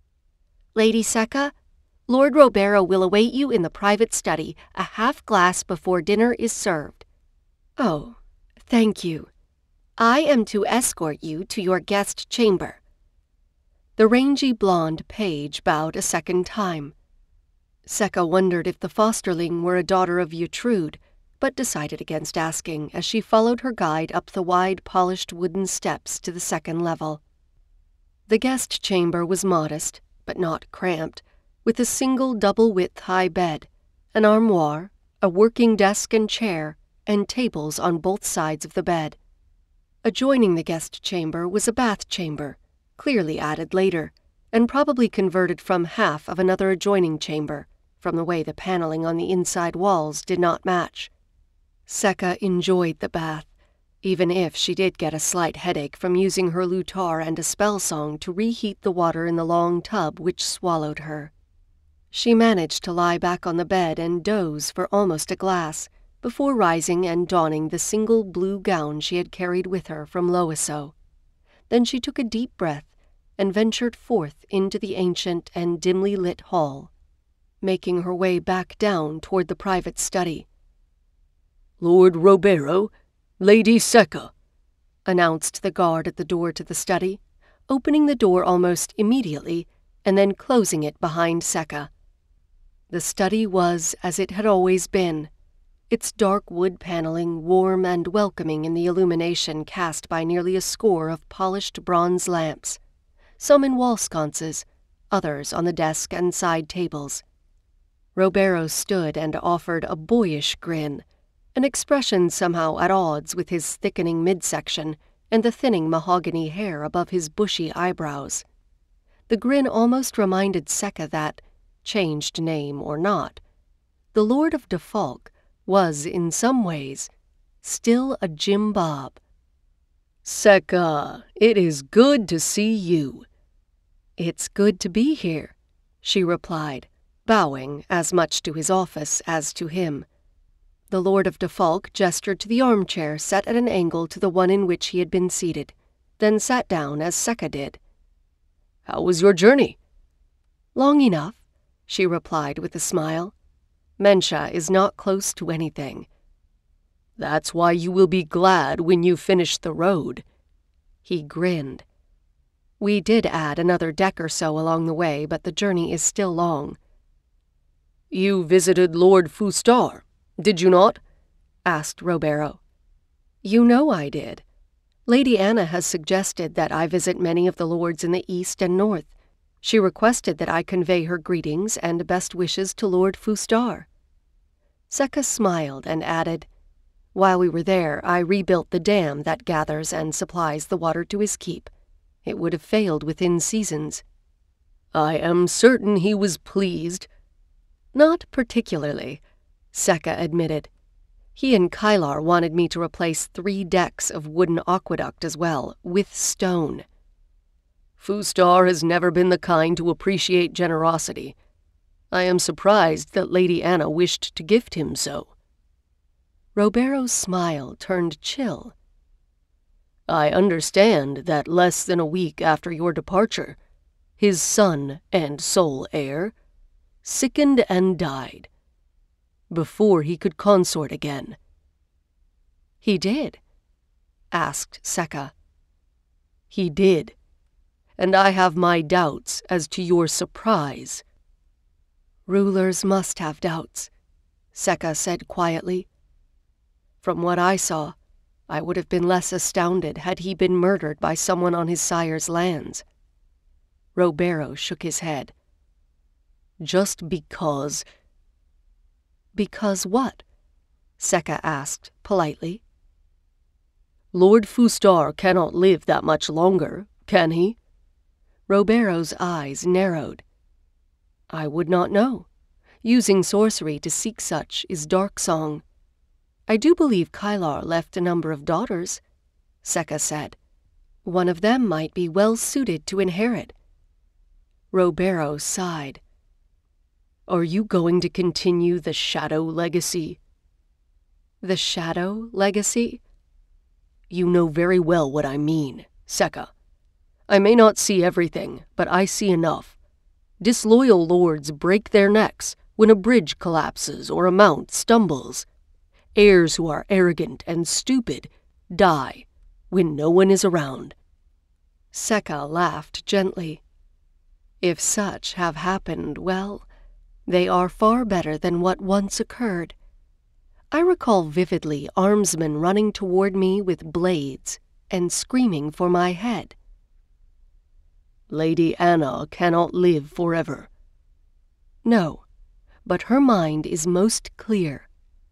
"Lady Secca, Lord Robero will await you in the private study a half glass before dinner is served." "Oh, thank you. I am to escort you to your guest chamber." The rangy blonde page bowed a second time. Secca wondered if the fosterling were a daughter of Ytrude, but decided against asking as she followed her guide up the wide polished wooden steps to the second level. The guest chamber was modest, but not cramped, with a single double-width high bed, an armoire, a working desk and chair, and tables on both sides of the bed. Adjoining the guest chamber was a bath chamber, clearly added later, and probably converted from half of another adjoining chamber, from the way the paneling on the inside walls did not match. Secca enjoyed the bath, even if she did get a slight headache from using her lutar and a spellsong to reheat the water in the long tub which swallowed her. She managed to lie back on the bed and doze for almost a glass, before rising and donning the single blue gown she had carried with her from Loiseau. Then she took a deep breath and ventured forth into the ancient and dimly lit hall, making her way back down toward the private study. "Lord Robero, Lady Secca," announced the guard at the door to the study, opening the door almost immediately and then closing it behind Secca. The study was as it had always been, its dark wood paneling warm and welcoming in the illumination cast by nearly a score of polished bronze lamps, some in wall sconces, others on the desk and side tables. Robero stood and offered a boyish grin, an expression somehow at odds with his thickening midsection and the thinning mahogany hair above his bushy eyebrows. The grin almost reminded Secca that, changed name or not, the Lord of Defalk was, in some ways, still a Jim Bob. "Secca, it is good to see you." "It's good to be here," she replied, bowing as much to his office as to him. The Lord of Defalk gestured to the armchair set at an angle to the one in which he had been seated, then sat down as Secca did. "How was your journey?" "Long enough," she replied with a smile. "Mencha is not close to anything." "That's why you will be glad when you finish the road." He grinned. "We did add another deck or so along the way, but the journey is still long." "You visited Lord Fustar, did you not?" asked Robero. "You know I did. Lady Anna has suggested that I visit many of the lords in the east and north. She requested that I convey her greetings and best wishes to Lord Fustar." Secca smiled and added, "While we were there, I rebuilt the dam that gathers and supplies the water to his keep. It would have failed within seasons." "I am certain he was pleased." "Not particularly," Secca admitted. "He and Kylar wanted me to replace three decks of wooden aqueduct as well, with stone." "Fustar has never been the kind to appreciate generosity. I am surprised that Lady Anna wished to gift him so." Robero's smile turned chill. "I understand that less than a week after your departure, his son and sole heir sickened and died, before he could consort again." "He did?" asked Secca. "He did, and I have my doubts as to your surprise." "Rulers must have doubts," Secca said quietly. "From what I saw, I would have been less astounded had he been murdered by someone on his sire's lands." Robero shook his head. "Just because—" "Because what?" Secca asked politely. "Lord Fustar cannot live that much longer, can he?" Robero's eyes narrowed. "I would not know. Using sorcery to seek such is dark song. I do believe Kylar left a number of daughters," Secca said. "One of them might be well suited to inherit." Robero sighed. Are you going to continue the shadow legacy? The shadow legacy? You know very well what I mean, Secca. I may not see everything, but I see enough. Disloyal lords break their necks when a bridge collapses or a mount stumbles. Heirs who are arrogant and stupid die when no one is around. Secca laughed gently. If such have happened, well, they are far better than what once occurred. I recall vividly armsmen running toward me with blades and screaming for my head. Lady Anna cannot live forever. No, but her mind is most clear.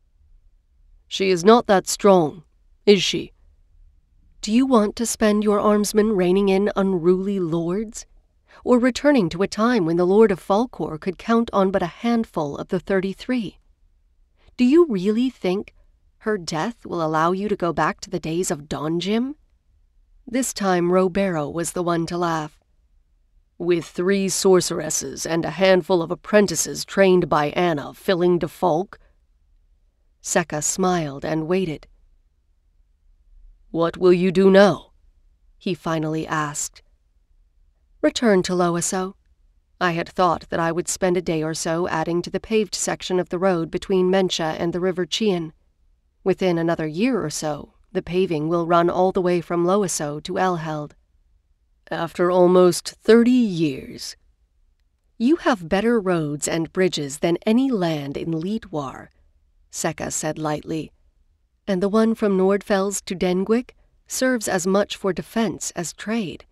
She is not that strong, is she? Do you want to spend your armsmen reining in unruly lords? Or returning to a time when the Lord of Falkor could count on but a handful of the thirty-three? Do you really think her death will allow you to go back to the days of Don Jim? This time Robero was the one to laugh. With three sorceresses and a handful of apprentices trained by Anna filling Defalk? Secca smiled and waited. What will you do now? He finally asked. Return to Loiseau. I had thought that I would spend a day or so adding to the paved section of the road between Mencha and the River Chien. Within another year or so, the paving will run all the way from Loiseau to Elheld. After almost thirty years. You have better roads and bridges than any land in Leetwar, Secca said lightly, and the one from Nordfels to Dengwick serves as much for defense as trade.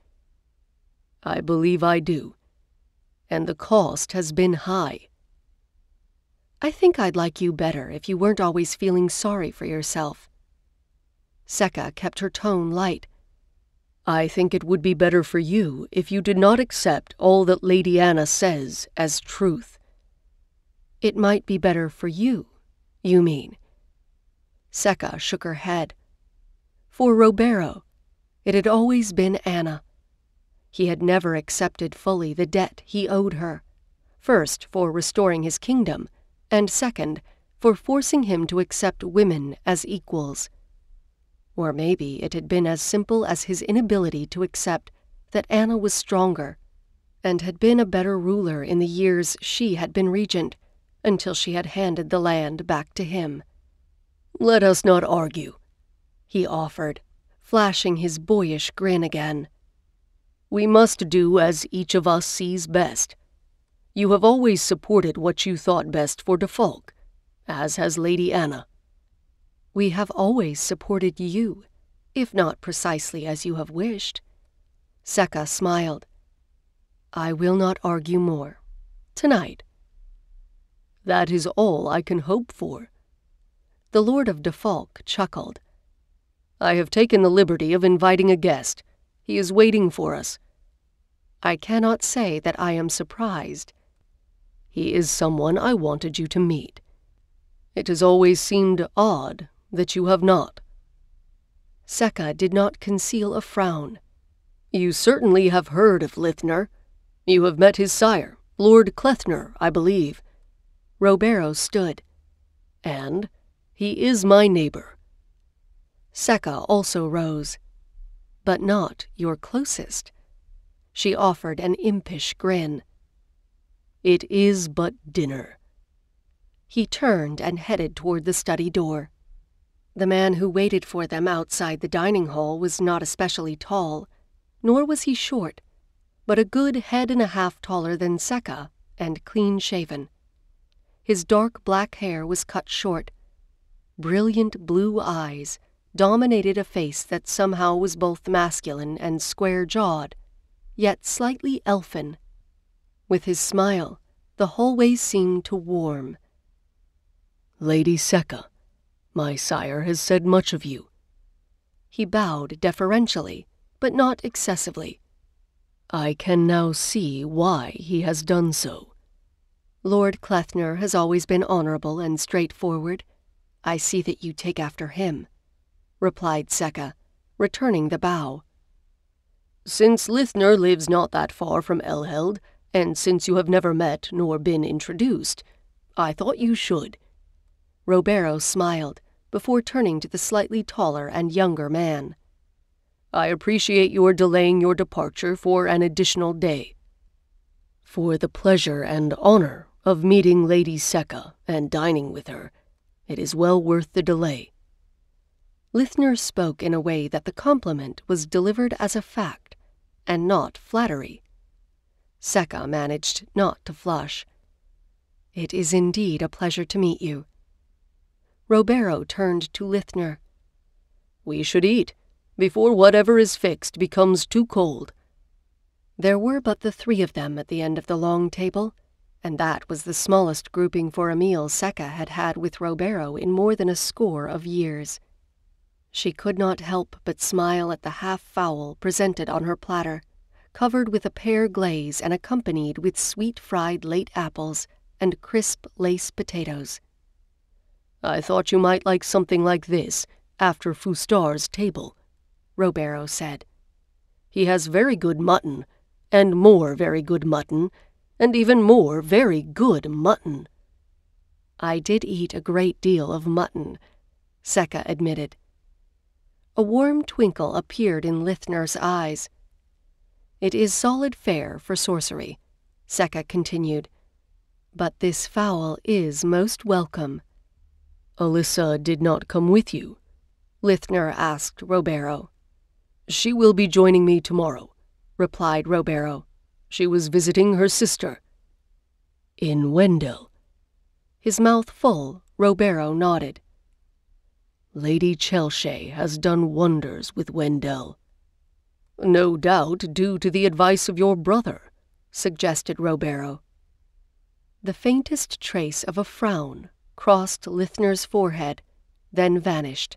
I believe I do, and the cost has been high. I think I'd like you better if you weren't always feeling sorry for yourself. Secca kept her tone light. I think it would be better for you if you did not accept all that Lady Anna says as truth. It might be better for you, you mean? Secca shook her head. For Robero, it had always been Anna. He had never accepted fully the debt he owed her, first for restoring his kingdom, and second for forcing him to accept women as equals. Or maybe it had been as simple as his inability to accept that Anna was stronger and had been a better ruler in the years she had been regent, until she had handed the land back to him. Let us not argue, he offered, flashing his boyish grin again. We must do as each of us sees best. You have always supported what you thought best for Defalk, as has Lady Anna. We have always supported you, if not precisely as you have wished. Secca smiled. I will not argue more. Tonight. That is all I can hope for. The Lord of Defalk chuckled. I have taken the liberty of inviting a guest. He is waiting for us. I cannot say that I am surprised. He is someone I wanted you to meet. It has always seemed odd that you have not. Secca did not conceal a frown. You certainly have heard of Lithner. You have met his sire, Lord Clethner, I believe. Robero stood. And he is my neighbor. Secca also rose. But not your closest. She offered an impish grin. It is but dinner. He turned and headed toward the study door. The man who waited for them outside the dining hall was not especially tall, nor was he short, but a good head and a half taller than Secca and clean-shaven. His dark black hair was cut short. Brilliant blue eyes dominated a face that somehow was both masculine and square-jawed, yet slightly elfin. With his smile, the hallway seemed to warm. Lady Secca, my sire has said much of you. He bowed deferentially, but not excessively. I can now see why he has done so. Lord Clethner has always been honorable and straightforward. I see that you take after him, replied Secca, returning the bow. Since Lithner lives not that far from Elheld, and since you have never met nor been introduced, I thought you should." Robero smiled, before turning to the slightly taller and younger man. "I appreciate your delaying your departure for an additional day. For the pleasure and honor of meeting Lady Secca and dining with her, it is well worth the delay." Lithner spoke in a way that the compliment was delivered as a fact, and not flattery. Secca managed not to flush. "It is indeed a pleasure to meet you." Robero turned to Lithner. "We should eat, before whatever is fixed becomes too cold." There were but the three of them at the end of the long table, and that was the smallest grouping for a meal Secca had had with Robero in more than a score of years. She could not help but smile at the half-fowl presented on her platter, covered with a pear glaze and accompanied with sweet fried late apples and crisp lace potatoes. "I thought you might like something like this after Fustar's table," Robero said. "He has very good mutton, and more very good mutton, and even more very good mutton." "I did eat a great deal of mutton," Secca admitted. A warm twinkle appeared in Lithner's eyes. "It is solid fare for sorcery," Secca continued, "but this fowl is most welcome." "Alyssa did not come with you?" Lithner asked Robero. "She will be joining me tomorrow," replied Robero. "She was visiting her sister." "In Wendell?" His mouth full, Robero nodded. "Lady Chelshay has done wonders with Wendell." "No doubt due to the advice of your brother," suggested Robero. The faintest trace of a frown crossed Lithner's forehead, then vanished.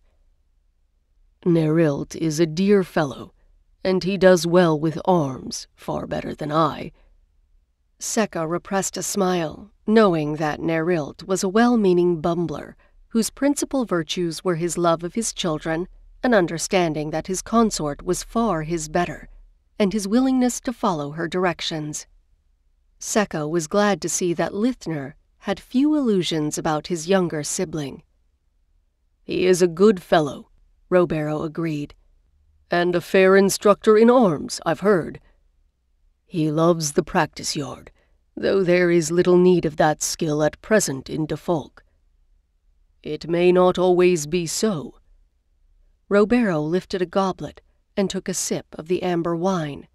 "Nerilt is a dear fellow, and he does well with arms, far better than I." Secca repressed a smile, knowing that Nerilt was a well-meaning bumbler, whose principal virtues were his love of his children, an understanding that his consort was far his better, and his willingness to follow her directions. Secca was glad to see that Lithner had few illusions about his younger sibling. "He is a good fellow," Robero agreed. "And a fair instructor in arms, I've heard. He loves the practice yard, though there is little need of that skill at present in Defalk. It may not always be so." Robero lifted a goblet and took a sip of the amber wine.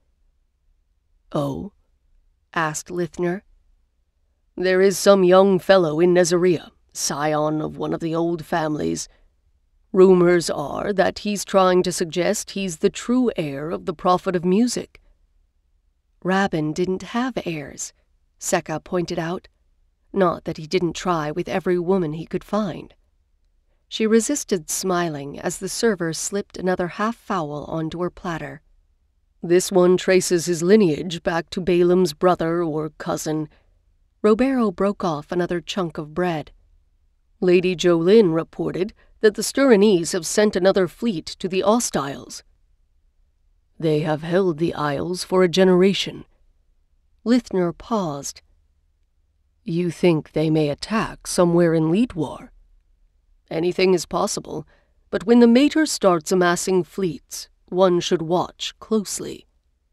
"Oh?" asked Lithner. "There is some young fellow in Nezaria, scion of one of the old families. Rumors are that he's trying to suggest he's the true heir of the prophet of music." "Rabin didn't have heirs," Secca pointed out. Not that he didn't try with every woman he could find. She resisted smiling as the server slipped another half-fowl onto her platter. "This one traces his lineage back to Balaam's brother or cousin." Robero broke off another chunk of bread. "Lady Jolynn reported that the Styronese have sent another fleet to the Ostiles. They have held the Isles for a generation." Lithner paused. "You think they may attack somewhere in Leetwar?" "Anything is possible, but when the Mater starts amassing fleets, one should watch closely."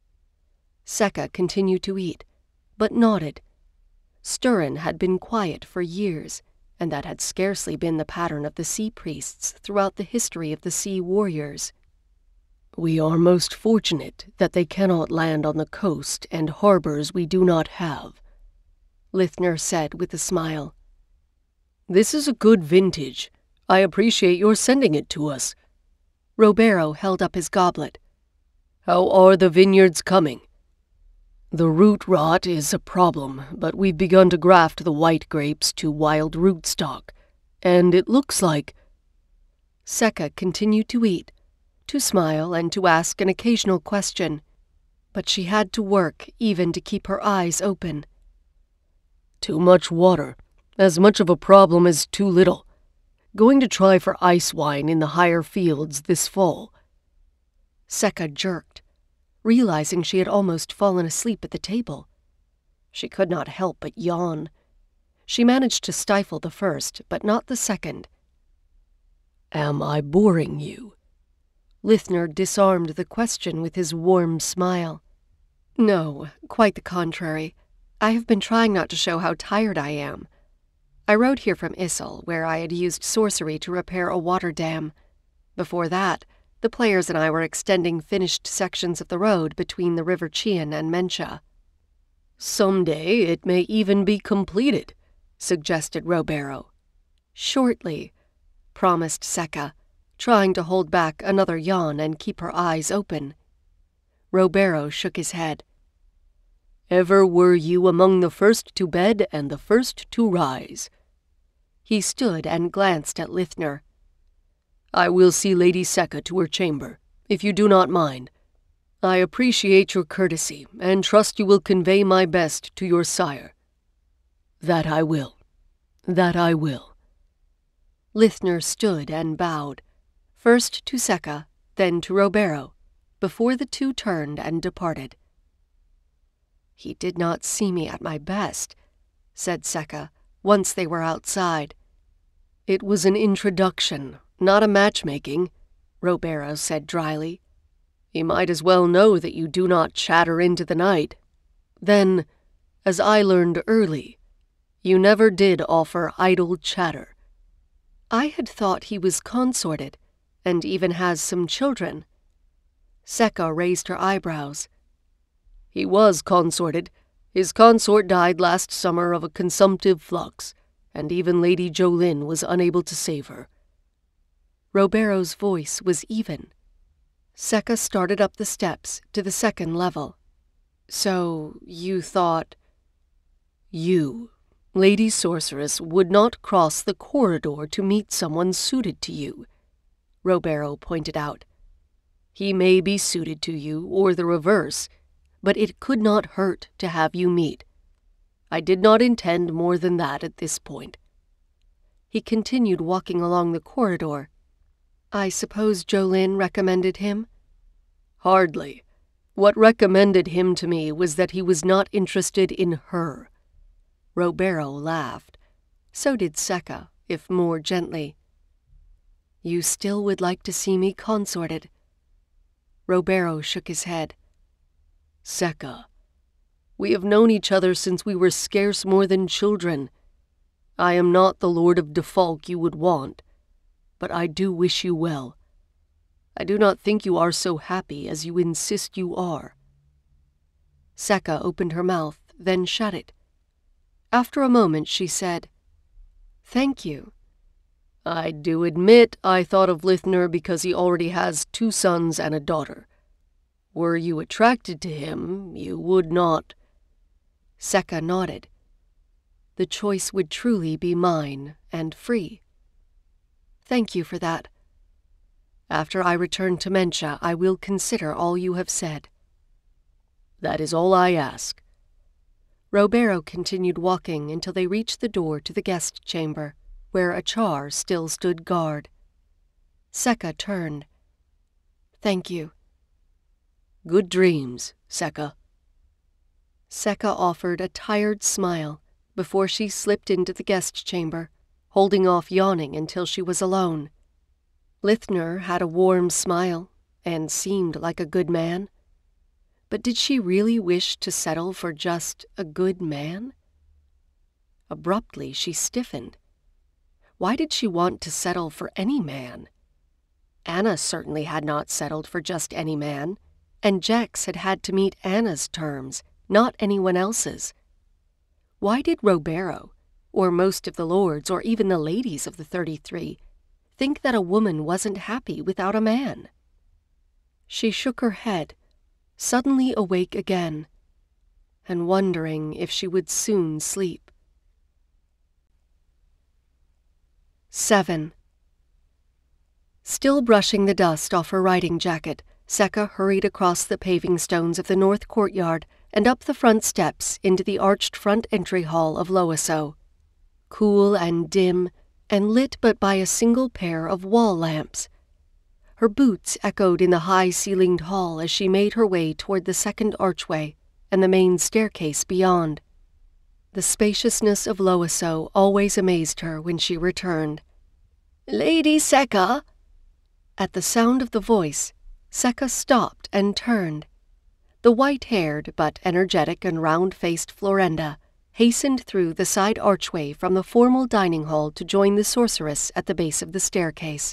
Secca continued to eat, but nodded. Styron had been quiet for years, and that had scarcely been the pattern of the sea priests throughout the history of the sea warriors. "We are most fortunate that they cannot land on the coast and harbors we do not have," Lithner said with a smile. "This is a good vintage. I appreciate your sending it to us." Robero held up his goblet. "How are the vineyards coming?" "The root rot is a problem, but we've begun to graft the white grapes to wild rootstock, and it looks like—" Secca continued to eat, to smile and to ask an occasional question, but she had to work even to keep her eyes open. "Too much water, as much of a problem as too little. Going to try for ice wine in the higher fields this fall." Secca jerked, realizing she had almost fallen asleep at the table. She could not help but yawn. She managed to stifle the first, but not the second. "Am I boring you?" Lithner disarmed the question with his warm smile. "No, quite the contrary. I have been trying not to show how tired I am. I rode here from Issel, where I had used sorcery to repair a water dam. Before that, the players and I were extending finished sections of the road between the River Chian and Mencha." "Someday it may even be completed," suggested Robero. "Shortly," promised Secca, trying to hold back another yawn and keep her eyes open. Robero shook his head. "Ever were you among the first to bed and the first to rise." He stood and glanced at Lithner. "I will see Lady Secca to her chamber, if you do not mind. I appreciate your courtesy, and trust you will convey my best to your sire." "That I will. That I will." Lithner stood and bowed, first to Secca, then to Robero, before the two turned and departed. "He did not see me at my best," said Secca, once they were outside. "It was an introduction, not a matchmaking," Robero said dryly. "He might as well know that you do not chatter into the night. Then, as I learned early, you never did offer idle chatter." "I had thought he was consorted, and even has some children." Secca raised her eyebrows. "He was consorted. His consort died last summer of a consumptive flux, and even Lady Jolynn was unable to save her." Robero's voice was even. Secca started up the steps to the second level. "So, you thought—" "You, Lady Sorceress, would not cross the corridor to meet someone suited to you," Robero pointed out. "He may be suited to you, or the reverse, but it could not hurt to have you meet. I did not intend more than that at this point." He continued walking along the corridor. "I suppose Jolynn recommended him?" "Hardly. What recommended him to me was that he was not interested in her." Robero laughed. So did Secca, if more gently. "You still would like to see me consorted?" Robero shook his head. "Secca, we have known each other since we were scarce more than children. I am not the Lord of Defalk you would want, but I do wish you well. I do not think you are so happy as you insist you are." Secca opened her mouth, then shut it. After a moment she said, "Thank you." "I do admit I thought of Lithner because he already has two sons and a daughter. Were you attracted to him, you would not—" Secca nodded. "The choice would truly be mine and free." "Thank you for that. After I return to Mencha, I will consider all you have said." "That is all I ask." Robero continued walking until they reached the door to the guest chamber, where a char still stood guard. Secca turned. "Thank you." "Good dreams, Secca." Secca offered a tired smile before she slipped into the guest chamber, holding off yawning until she was alone. Lithner had a warm smile and seemed like a good man. But did she really wish to settle for just a good man? Abruptly, she stiffened. Why did she want to settle for any man? Anna certainly had not settled for just any man, and Jex had had to meet Anna's terms, not anyone else's. Why did Robero, or most of the lords, or even the ladies of the thirty-three, think that a woman wasn't happy without a man? She shook her head, suddenly awake again, and wondering if she would soon sleep. Seven. Still brushing the dust off her riding jacket, Secca hurried across the paving stones of the north courtyard and up the front steps into the arched front entry hall of Loiseau. Cool and dim, and lit but by a single pair of wall lamps. Her boots echoed in the high-ceilinged hall as she made her way toward the second archway and the main staircase beyond. The spaciousness of Loiseau always amazed her when she returned. "Lady Secca!" At the sound of the voice, Secca stopped and turned. The white-haired but energetic and round-faced Florenda hastened through the side archway from the formal dining hall to join the sorceress at the base of the staircase.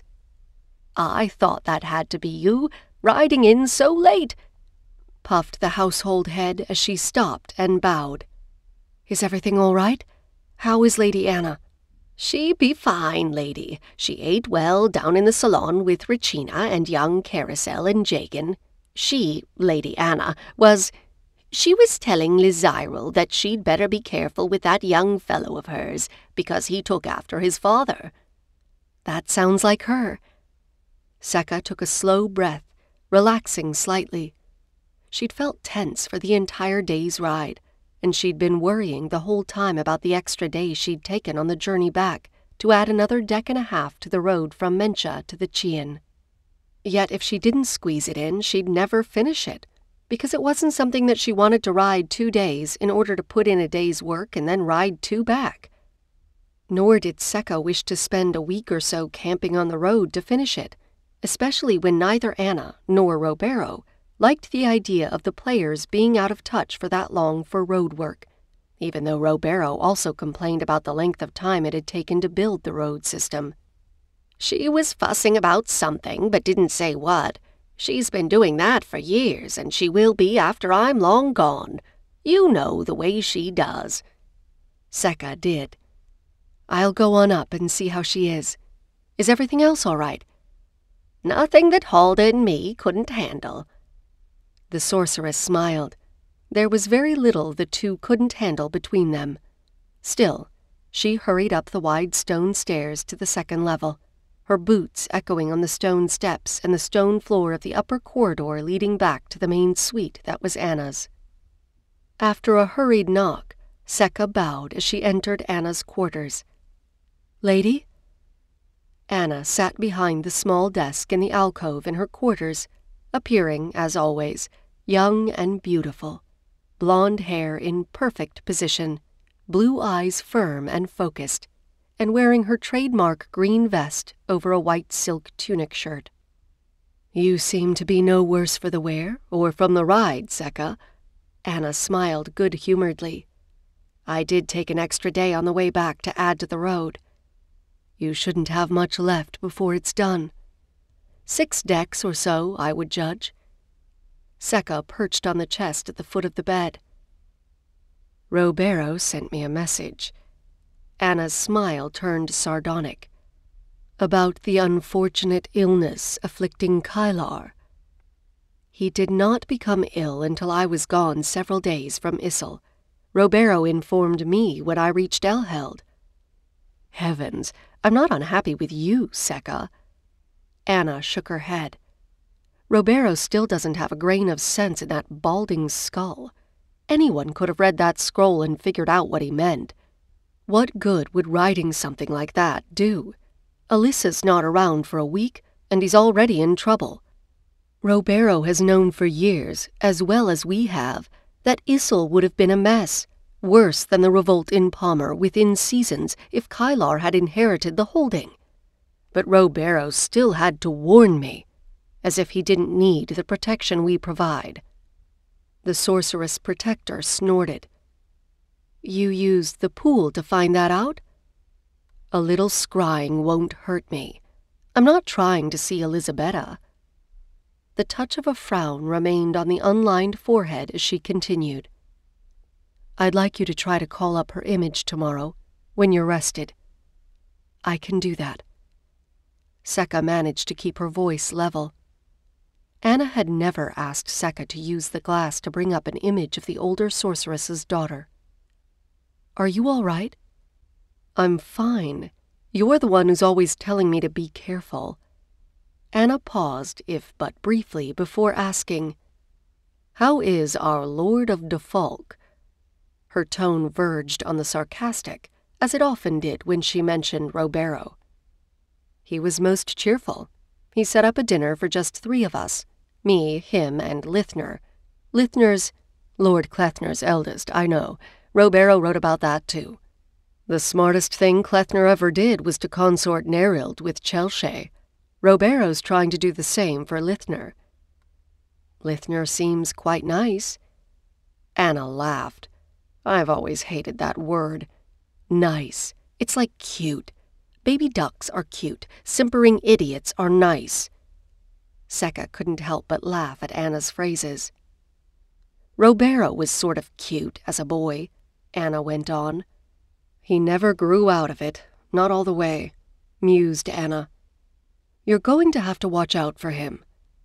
"I thought that had to be you, riding in so late," puffed the household head as she stopped and bowed. "Is everything all right? How is Lady Anna?" "She be fine, lady. She ate well down in the salon with Regina and young Carousel and Jagan. She, Lady Anna, was... She was telling Lizyril that she'd better be careful with that young fellow of hers, because he took after his father." "That sounds like her." Secca took a slow breath, relaxing slightly. She'd felt tense for the entire day's ride, and she'd been worrying the whole time about the extra day she'd taken on the journey back to add another deck and a half to the road from Mencha to the Chian. Yet if she didn't squeeze it in, she'd never finish it, because it wasn't something that she wanted to ride two days in order to put in a day's work and then ride two back. Nor did Secca wish to spend a week or so camping on the road to finish it, especially when neither Anna nor Robero liked the idea of the players being out of touch for that long for road work, even though Robero also complained about the length of time it had taken to build the road system. "She was fussing about something, but didn't say what. She's been doing that for years, and she will be after I'm long gone. You know the way she does." Secca did. "I'll go on up and see how she is. Is everything else all right?" "Nothing that Hulda and me couldn't handle." The sorceress smiled. There was very little the two couldn't handle between them. Still, she hurried up the wide stone stairs to the second level, her boots echoing on the stone steps and the stone floor of the upper corridor leading back to the main suite that was Anna's. After a hurried knock, Secca bowed as she entered Anna's quarters. "Lady?" Anna sat behind the small desk in the alcove in her quarters, appearing, as always, young and beautiful, blonde hair in perfect position, blue eyes firm and focused, and wearing her trademark green vest over a white silk tunic shirt. "You seem to be no worse for the wear, or from the ride, Secca." Anna smiled good-humoredly. "I did take an extra day on the way back to add to the road. You shouldn't have much left before it's done. Six decks or so, I would judge." Secca perched on the chest at the foot of the bed. "Robero sent me a message." Anna's smile turned sardonic. "About the unfortunate illness afflicting Kylar. He did not become ill until I was gone several days from Issel. Robero informed me when I reached Elheld." "Heavens, I'm not unhappy with you, Secca." Anna shook her head. "Robero still doesn't have a grain of sense in that balding skull. Anyone could have read that scroll and figured out what he meant. What good would writing something like that do? Alyssa's not around for a week, and he's already in trouble. Robero has known for years, as well as we have, that Issel would have been a mess, worse than the revolt in Palmer within seasons if Kylar had inherited the holding. But Robero still had to warn me, as if he didn't need the protection we provide." The Sorceress-Protector snorted. "You used the pool to find that out?" "A little scrying won't hurt me. I'm not trying to see Elisabetta." The touch of a frown remained on the unlined forehead as she continued. "I'd like you to try to call up her image tomorrow, when you're rested." "I can do that." Secca managed to keep her voice level. Anna had never asked Secca to use the glass to bring up an image of the older sorceress's daughter. "Are you all right?" "I'm fine. You're the one who's always telling me to be careful." Anna paused, if but briefly, before asking, "How is our Lord of Defalk?" Her tone verged on the sarcastic, as it often did when she mentioned Robero. "He was most cheerful. He set up a dinner for just three of us, me, him, and Lithner. Lithner's, Lord Clethner's eldest, I know. Robero wrote about that too. The smartest thing Clethner ever did was to consort Narrated with Chelshay. Robero's trying to do the same for Lithner. Lithner seems quite nice. Anna laughed. I've always hated that word. Nice. It's like cute. Baby ducks are cute. Simpering idiots are nice. Secca couldn't help but laugh at Anna's phrases. Robero was sort of cute as a boy, Anna went on. He never grew out of it, not all the way, mused Anna. You're going to have to watch out for him.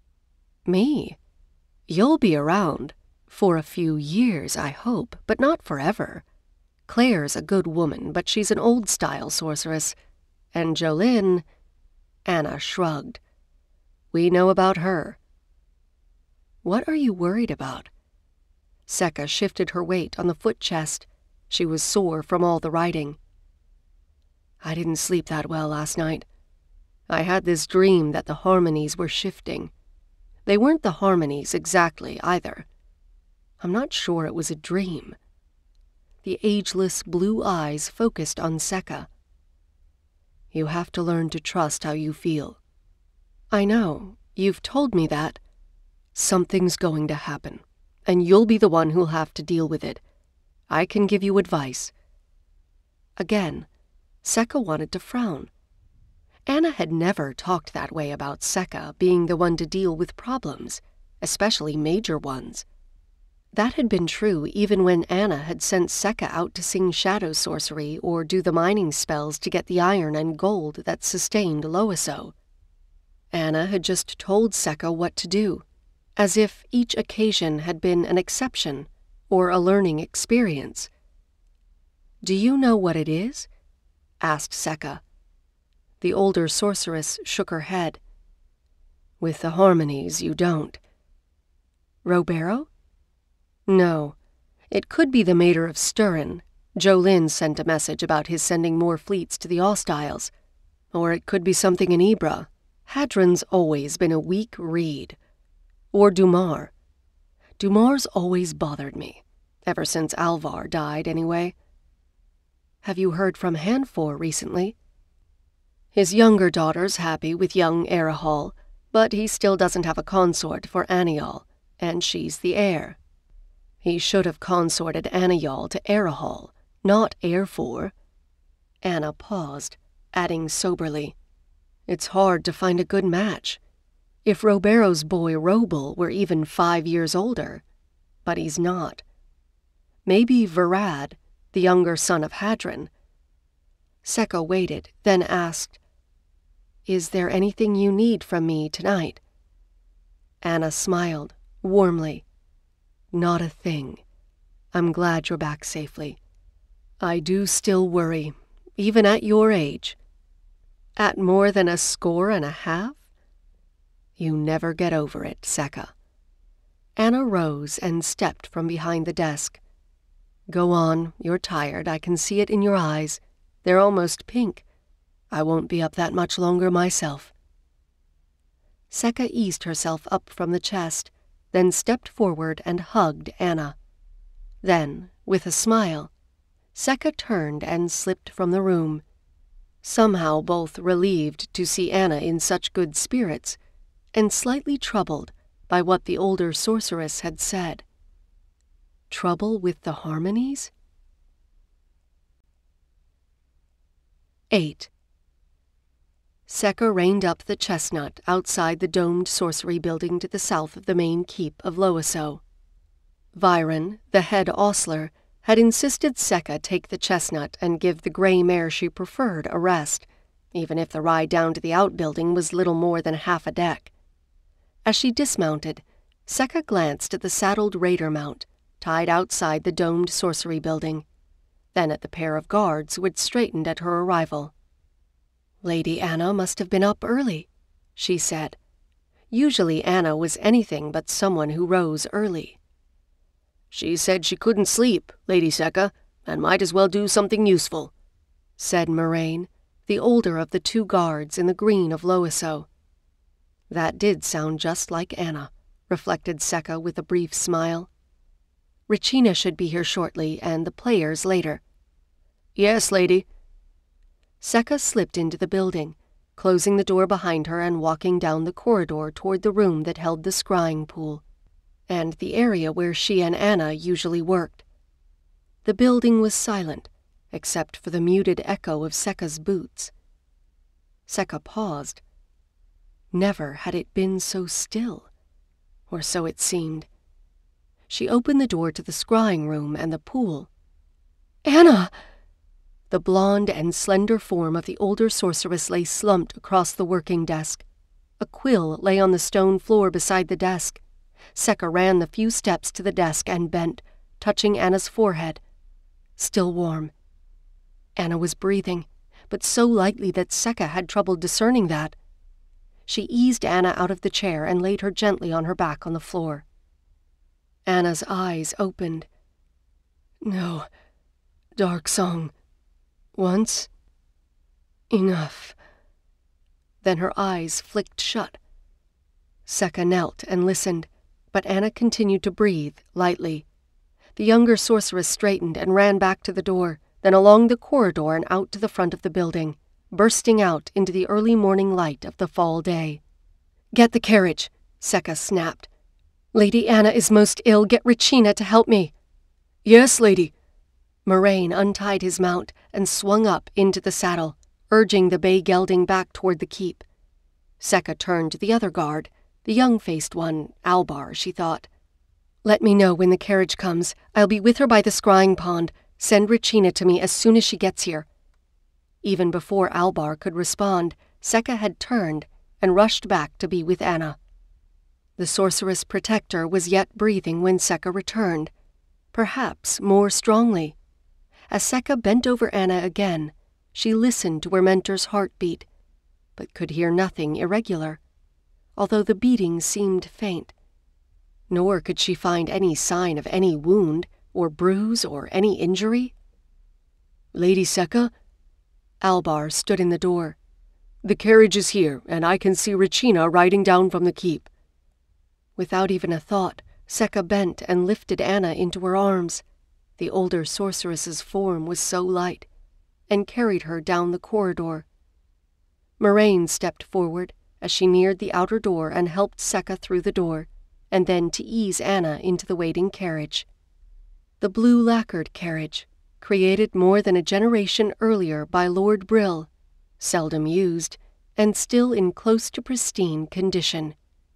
Me? You'll be around. For a few years, I hope, but not forever. Claire's a good woman, but she's an old-style sorceress. And Jolene... Anna shrugged. We know about her. What are you worried about? Secca shifted her weight on the foot chest. She was sore from all the riding. I didn't sleep that well last night. I had this dream that the harmonies were shifting. They weren't the harmonies exactly, either. I'm not sure it was a dream. The ageless blue eyes focused on Secca. You have to learn to trust how you feel. I know, you've told me that. Something's going to happen, and you'll be the one who'll have to deal with it. I can give you advice. Again, Secca wanted to frown. Anna had never talked that way about Secca being the one to deal with problems, especially major ones. That had been true even when Anna had sent Secca out to sing shadow sorcery or do the mining spells to get the iron and gold that sustained Loiseau. Anna had just told Secca what to do, as if each occasion had been an exception or a learning experience. Do you know what it is? Asked Secca. The older sorceress shook her head. With the harmonies, you don't. Robero? No. It could be the Mater of Sturin. Jolene sent a message about his sending more fleets to the Hostiles. Or it could be something in Ibra. Hadron's always been a weak reed. Or Dumar. Dumar's always bothered me. Ever since Alvar died, anyway. Have you heard from Hanfor recently? His younger daughter's happy with young Erahal, but he still doesn't have a consort for Anial, and she's the heir. He should have consorted Anial to Erahal, not Airfor. Anna paused, adding soberly, It's hard to find a good match. If Robero's boy Robel were even five years older, but he's not. Maybe Verad, the younger son of Hadron. Secca waited, then asked, Is there anything you need from me tonight? Anna smiled, warmly. Not a thing. I'm glad you're back safely. I do still worry, even at your age. At more than a score and a half? You never get over it, Secca. Anna rose and stepped from behind the desk. Go on, you're tired, I can see it in your eyes. They're almost pink. I won't be up that much longer myself. Secca eased herself up from the chest, then stepped forward and hugged Anna. Then, with a smile, Secca turned and slipped from the room, somehow both relieved to see Anna in such good spirits and slightly troubled by what the older sorceress had said. Trouble with the harmonies? Eight. Secca reined up the chestnut outside the domed sorcery building to the south of the main keep of Loiseau. Viren, the head ostler, had insisted Secca take the chestnut and give the gray mare she preferred a rest, even if the ride down to the outbuilding was little more than half a deck. As she dismounted, Secca glanced at the saddled raider mount, tied outside the domed sorcery building, then at the pair of guards who had straightened at her arrival. Lady Anna must have been up early, she said. Usually Anna was anything but someone who rose early. She said she couldn't sleep, Lady Secca, and might as well do something useful, said Moraine, the older of the two guards in the green of Loiseau. That did sound just like Anna, reflected Secca with a brief smile. Regina should be here shortly, and the players later. Yes, lady. Secca slipped into the building, closing the door behind her and walking down the corridor toward the room that held the scrying pool, and the area where she and Anna usually worked. The building was silent, except for the muted echo of Secca's boots. Secca paused. Never had it been so still, or so it seemed. She opened the door to the scrying room and the pool. Anna! The blonde and slender form of the older sorceress lay slumped across the working desk. A quill lay on the stone floor beside the desk. Secca ran the few steps to the desk and bent, touching Anna's forehead. Still warm. Anna was breathing, but so lightly that Secca had trouble discerning that. She eased Anna out of the chair and laid her gently on her back on the floor. Anna's eyes opened. No, Dark Song. Once. Enough. Then her eyes flicked shut. Secca knelt and listened, but Anna continued to breathe lightly. The younger sorceress straightened and ran back to the door, then along the corridor and out to the front of the building, bursting out into the early morning light of the fall day. Get the carriage, Secca snapped. Lady Anna is most ill. Get Regina to help me. Yes, lady. Moraine untied his mount and swung up into the saddle, urging the bay gelding back toward the keep. Secca turned to the other guard, the young-faced one, Albar, she thought. Let me know when the carriage comes. I'll be with her by the scrying pond. Send Regina to me as soon as she gets here. Even before Albar could respond, Secca had turned and rushed back to be with Anna. The Sorceress-Protector was yet breathing when Secca returned, perhaps more strongly. As Secca bent over Anna again, she listened to her mentor's heartbeat, but could hear nothing irregular, although the beating seemed faint. Nor could she find any sign of any wound or bruise or any injury. Lady Secca? Albar stood in the door. The carriage is here, and I can see Regina riding down from the keep. Without even a thought, Secca bent and lifted Anna into her arms. The older sorceress's form was so light, and carried her down the corridor. Moraine stepped forward as she neared the outer door and helped Secca through the door, and then to ease Anna into the waiting carriage. The blue lacquered carriage, created more than a generation earlier by Lord Brill, seldom used, and still in close to pristine condition.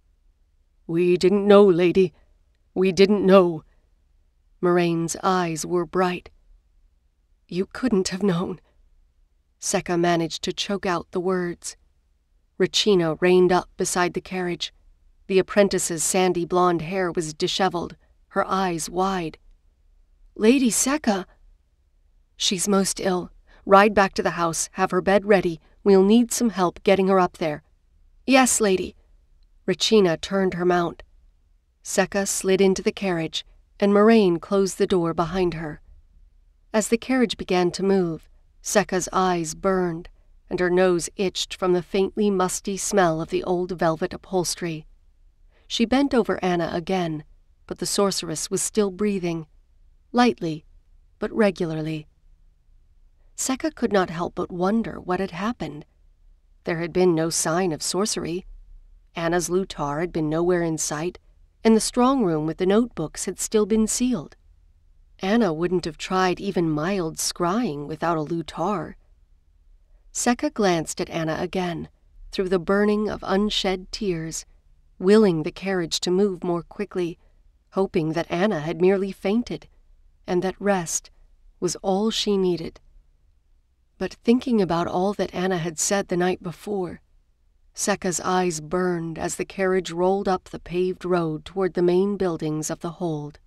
We didn't know, lady. We didn't know. Moraine's eyes were bright. You couldn't have known. Secca managed to choke out the words. Regina reined up beside the carriage. The apprentice's sandy blonde hair was disheveled, her eyes wide. Lady Secca! She's most ill. Ride back to the house, have her bed ready. We'll need some help getting her up there. Yes, lady. Regina turned her mount. Secca slid into the carriage, and Moraine closed the door behind her. As the carriage began to move, Secca's eyes burned, and her nose itched from the faintly musty smell of the old velvet upholstery. She bent over Anna again, but the sorceress was still breathing, lightly, but regularly. Secca could not help but wonder what had happened. There had been no sign of sorcery. Anna's lutar had been nowhere in sight, and the strong room with the notebooks had still been sealed. Anna wouldn't have tried even mild scrying without a lutar. Secca glanced at Anna again, through the burning of unshed tears, willing the carriage to move more quickly, hoping that Anna had merely fainted, and that rest was all she needed. But thinking about all that Anna had said the night before, Secca's eyes burned as the carriage rolled up the paved road toward the main buildings of the hold.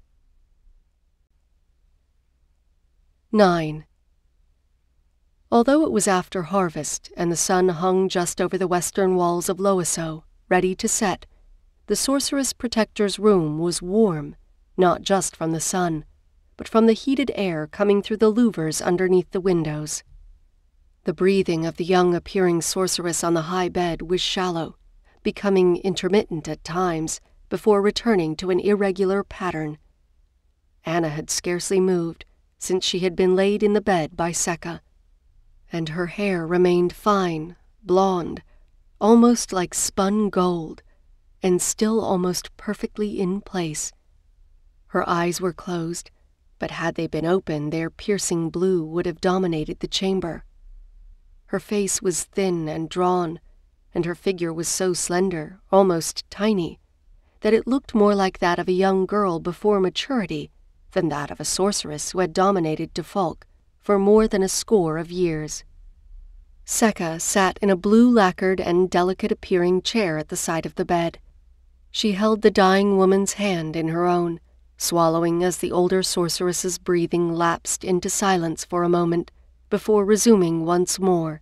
Nine. Although it was after harvest and the sun hung just over the western walls of Loiseau, ready to set, the Sorceress-Protector's room was warm, not just from the sun, but from the heated air coming through the louvers underneath the windows. The breathing of the young-appearing sorceress on the high bed was shallow, becoming intermittent at times before returning to an irregular pattern. Anna had scarcely moved since she had been laid in the bed by Secca, and her hair remained fine, blonde, almost like spun gold, and still almost perfectly in place. Her eyes were closed, but had they been open, their piercing blue would have dominated the chamber. Her face was thin and drawn, and her figure was so slender, almost tiny, that it looked more like that of a young girl before maturity than that of a sorceress who had dominated Defalk for more than a score of years. Secca sat in a blue-lacquered and delicate-appearing chair at the side of the bed. She held the dying woman's hand in her own, swallowing as the older sorceress's breathing lapsed into silence for a moment before resuming once more.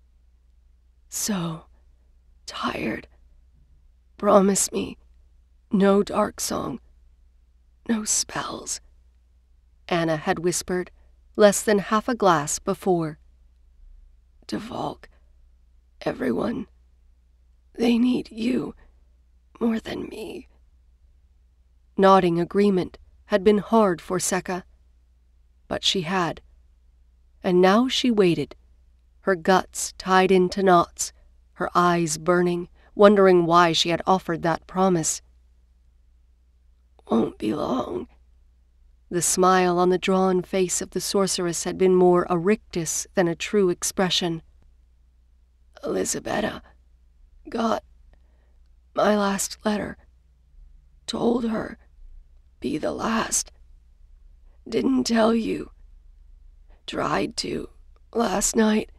So tired. Promise me, no dark song, no spells, Anna had whispered, less than half a glass before. Defalk, everyone, they need you more than me. Nodding agreement had been hard for Secca, but she had. And now she waited, her guts tied into knots, her eyes burning, wondering why she had offered that promise. Won't be long. The smile on the drawn face of the sorceress had been more a rictus than a true expression. Elisabetta got my last letter. Told her, be the last. Didn't tell you. Tried to, last night.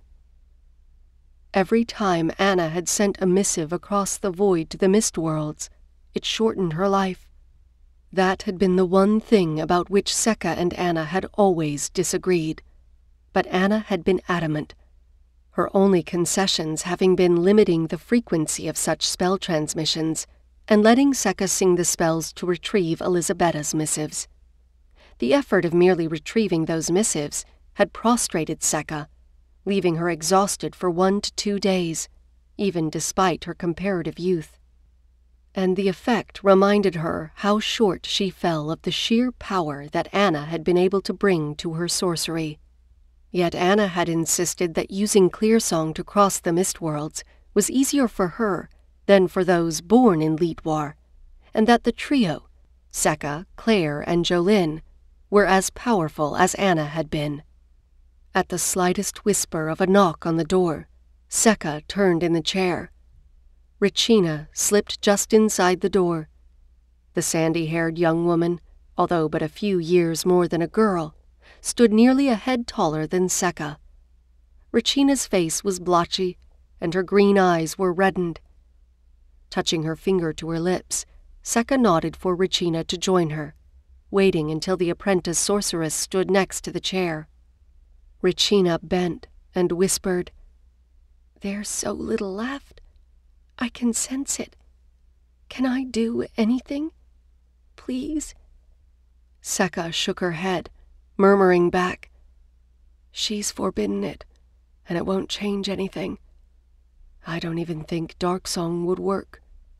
Every time Anna had sent a missive across the void to the mist worlds, it shortened her life. That had been the one thing about which Secca and Anna had always disagreed. But Anna had been adamant, her only concessions having been limiting the frequency of such spell transmissions and letting Secca sing the spells to retrieve Elisabetta's missives. The effort of merely retrieving those missives had prostrated Secca, leaving her exhausted for one to two days, even despite her comparative youth. And the effect reminded her how short she fell of the sheer power that Anna had been able to bring to her sorcery. Yet Anna had insisted that using Clearsong to cross the mist worlds was easier for her than for those born in Leetwar, and that the trio, Secca, Claire, and Jolene, were as powerful as Anna had been. At the slightest whisper of a knock on the door, Secca turned in the chair. Regina slipped just inside the door. The sandy-haired young woman, although but a few years more than a girl, stood nearly a head taller than Secca. Regina's face was blotchy, and her green eyes were reddened. Touching her finger to her lips, Secca nodded for Regina to join her, waiting until the apprentice sorceress stood next to the chair. Regina bent and whispered, "There's so little left. I can sense it. Can I do anything? Please?" Secca shook her head, murmuring back, "She's forbidden it, and it won't change anything. I don't even think Darksong would work."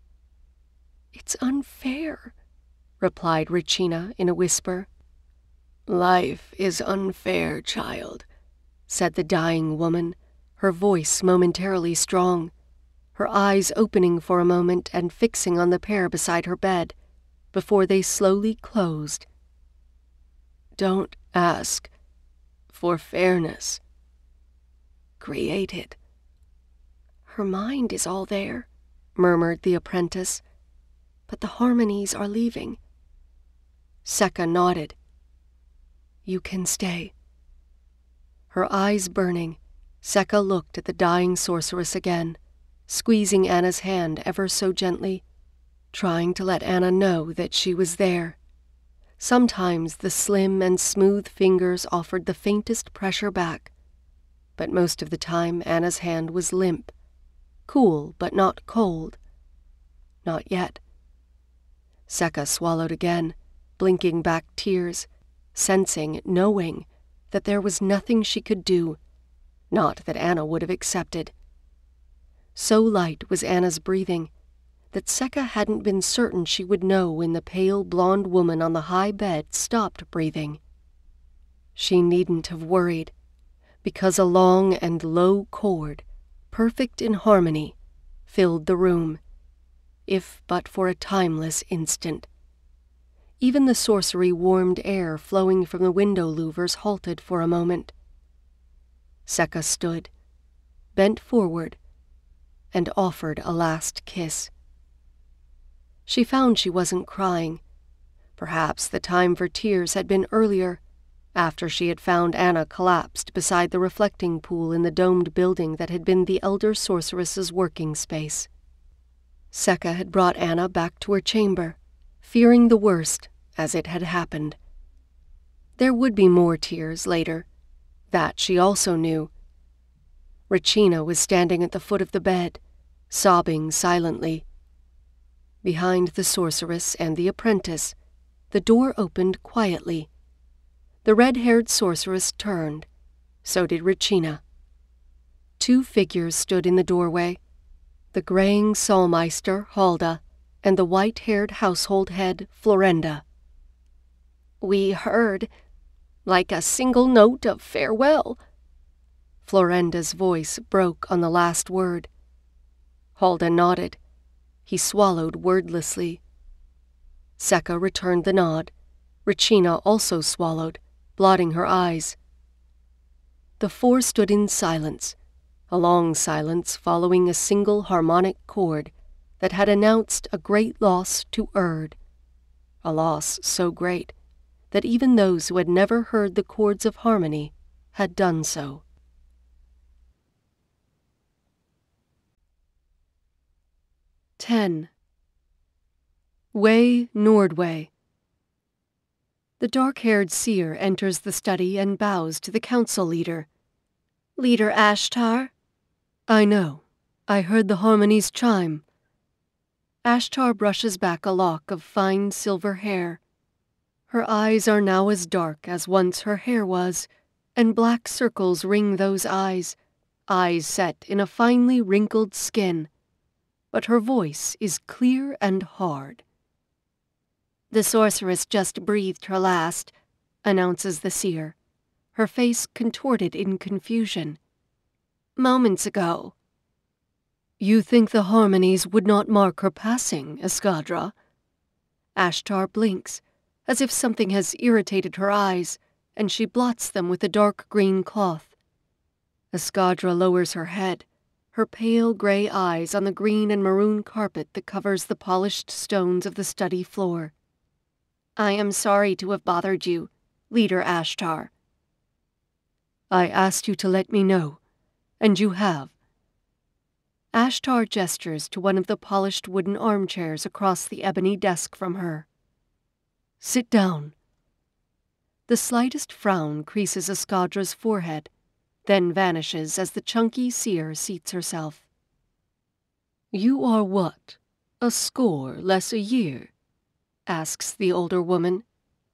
"It's unfair," replied Regina in a whisper. "Life is unfair, child," said the dying woman, her voice momentarily strong, her eyes opening for a moment and fixing on the pair beside her bed, before they slowly closed. "Don't ask for fairness. Create it." "Her mind is all there," murmured the apprentice, "but the harmonies are leaving." Secca nodded. "You can stay." Her eyes burning, Secca looked at the dying sorceress again, squeezing Anna's hand ever so gently, trying to let Anna know that she was there. Sometimes the slim and smooth fingers offered the faintest pressure back, but most of the time Anna's hand was limp, cool but not cold. Not yet. Secca swallowed again, blinking back tears, sensing, knowing, that there was nothing she could do, not that Anna would have accepted. So light was Anna's breathing that Secca hadn't been certain she would know when the pale blonde woman on the high bed stopped breathing. She needn't have worried, because a long and low chord, perfect in harmony, filled the room, if but for a timeless instant. Even the sorcery-warmed air flowing from the window louvers halted for a moment. Secca stood, bent forward, and offered a last kiss. She found she wasn't crying. Perhaps the time for tears had been earlier, after she had found Anna collapsed beside the reflecting pool in the domed building that had been the elder sorceress's working space. Secca had brought Anna back to her chamber, fearing the worst as it had happened. There would be more tears later. That she also knew. Regina was standing at the foot of the bed, sobbing silently. Behind the sorceress and the apprentice, the door opened quietly. The red-haired sorceress turned. So did Regina. Two figures stood in the doorway, the graying Saulmeister, Halda, and the white-haired household head, Florenda. "We heard, like a single note of farewell." Florenda's voice broke on the last word. Halda nodded. He swallowed wordlessly. Secca returned the nod. Regina also swallowed, blotting her eyes. The four stood in silence, a long silence following a single harmonic chord that had announced a great loss to Erd, a loss so great that even those who had never heard the chords of harmony had done so. ten. Way Nordway. The dark-haired seer enters the study and bows to the council leader. "Leader Ashtar?" "I know. I heard the harmonies chime." Ashtar brushes back a lock of fine silver hair. Her eyes are now as dark as once her hair was, and black circles ring those eyes, eyes set in a finely wrinkled skin. But her voice is clear and hard. "The sorceress just breathed her last," announces the seer, her face contorted in confusion. "Moments ago." "You think the harmonies would not mark her passing, Escadra?" Ashtar blinks, as if something has irritated her eyes, and she blots them with a dark green cloth. Escadra lowers her head, her pale gray eyes on the green and maroon carpet that covers the polished stones of the study floor. "I am sorry to have bothered you, Leader Ashtar." "I asked you to let me know, and you have." Ashtar gestures to one of the polished wooden armchairs across the ebony desk from her. "Sit down." The slightest frown creases Escadra's forehead, then vanishes as the chunky seer seats herself. "You are what, a score less a year?" asks the older woman.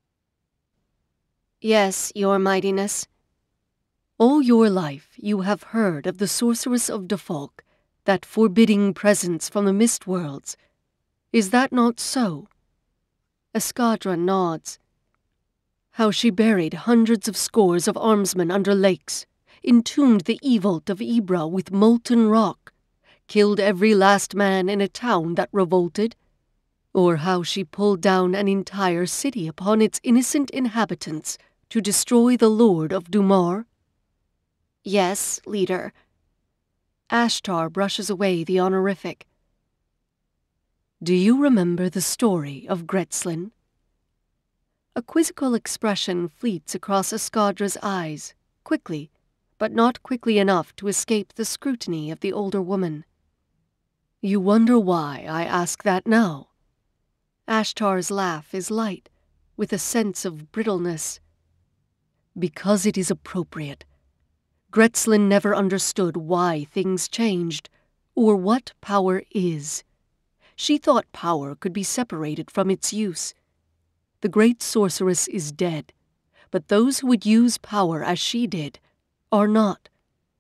"Yes, your mightiness." "All your life you have heard of the Sorceress of Defalk, that forbidding presence from the mist worlds. Is that not so?" Escadra nods. "How she buried hundreds of scores of armsmen under lakes, entombed the Evolt of Ibra with molten rock, killed every last man in a town that revolted? Or how she pulled down an entire city upon its innocent inhabitants to destroy the Lord of Dumar?" "Yes, leader." Ashtar brushes away the honorific. "Do you remember the story of Gretzlin?" A quizzical expression fleets across Escadra's eyes, quickly, but not quickly enough to escape the scrutiny of the older woman. "You wonder why I ask that now?" Ashtar's laugh is light, with a sense of brittleness. "Because it is appropriate. Gretzlin never understood why things changed, or what power is. She thought power could be separated from its use. The great sorceress is dead, but those who would use power as she did are not.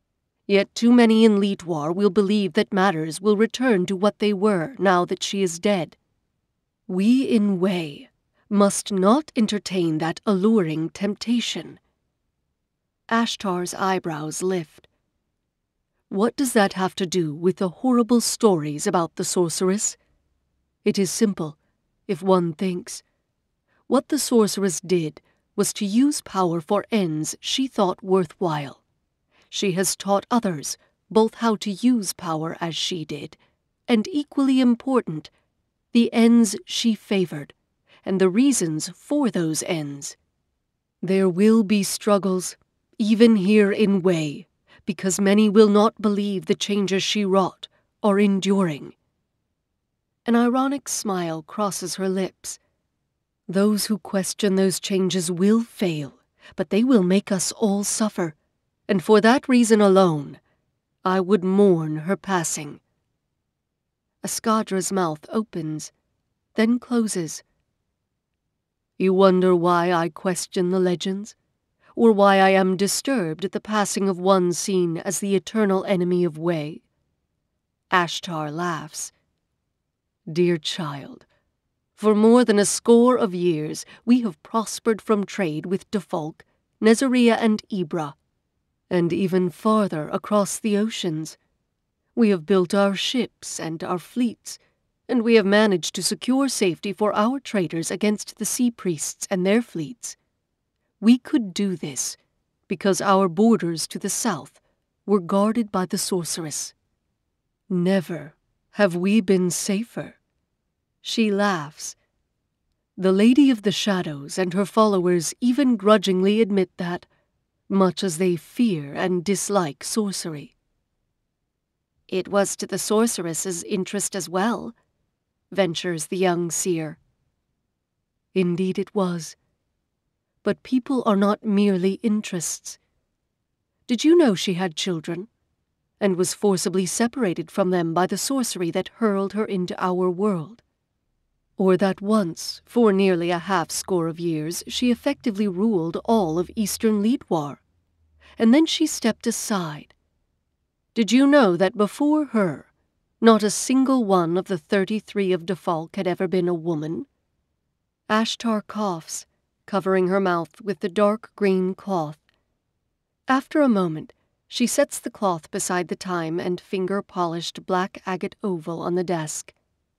Yet too many in Leetwar will believe that matters will return to what they were now that she is dead. We in Wei must not entertain that alluring temptation. Ashtar's eyebrows lift. What does that have to do with the horrible stories about the sorceress? It is simple, if one thinks. What the sorceress did was to use power for ends she thought worthwhile. She has taught others both how to use power as she did, and equally important, the ends she favored, and the reasons for those ends. There will be struggles, even here in Wei, because many will not believe the changes she wrought are enduring. An ironic smile crosses her lips. Those who question those changes will fail, but they will make us all suffer, and for that reason alone, I would mourn her passing. Escadra's mouth opens, then closes. You wonder why I question the legends, or why I am disturbed at the passing of one seen as the eternal enemy of Wei? Ashtar laughs. Dear child, for more than a score of years we have prospered from trade with Defalk, Nezaria and Ibra, and even farther across the oceans. We have built our ships and our fleets, and we have managed to secure safety for our traders against the sea priests and their fleets. We could do this because our borders to the south were guarded by the sorceress. Never have we been safer. She laughs. The Lady of the Shadows and her followers even grudgingly admit that, much as they fear and dislike sorcery. It was to the sorceress's interest as well, ventures the young seer. Indeed it was. But people are not merely interests. Did you know she had children, and was forcibly separated from them by the sorcery that hurled her into our world? Or that once, for nearly a half-score of years, she effectively ruled all of eastern Leetwar, and then she stepped aside. Did you know that before her, not a single one of the thirty-three of Defalk had ever been a woman? Ashtar coughs, covering her mouth with the dark green cloth. After a moment, she sets the cloth beside the time and finger-polished black agate oval on the desk.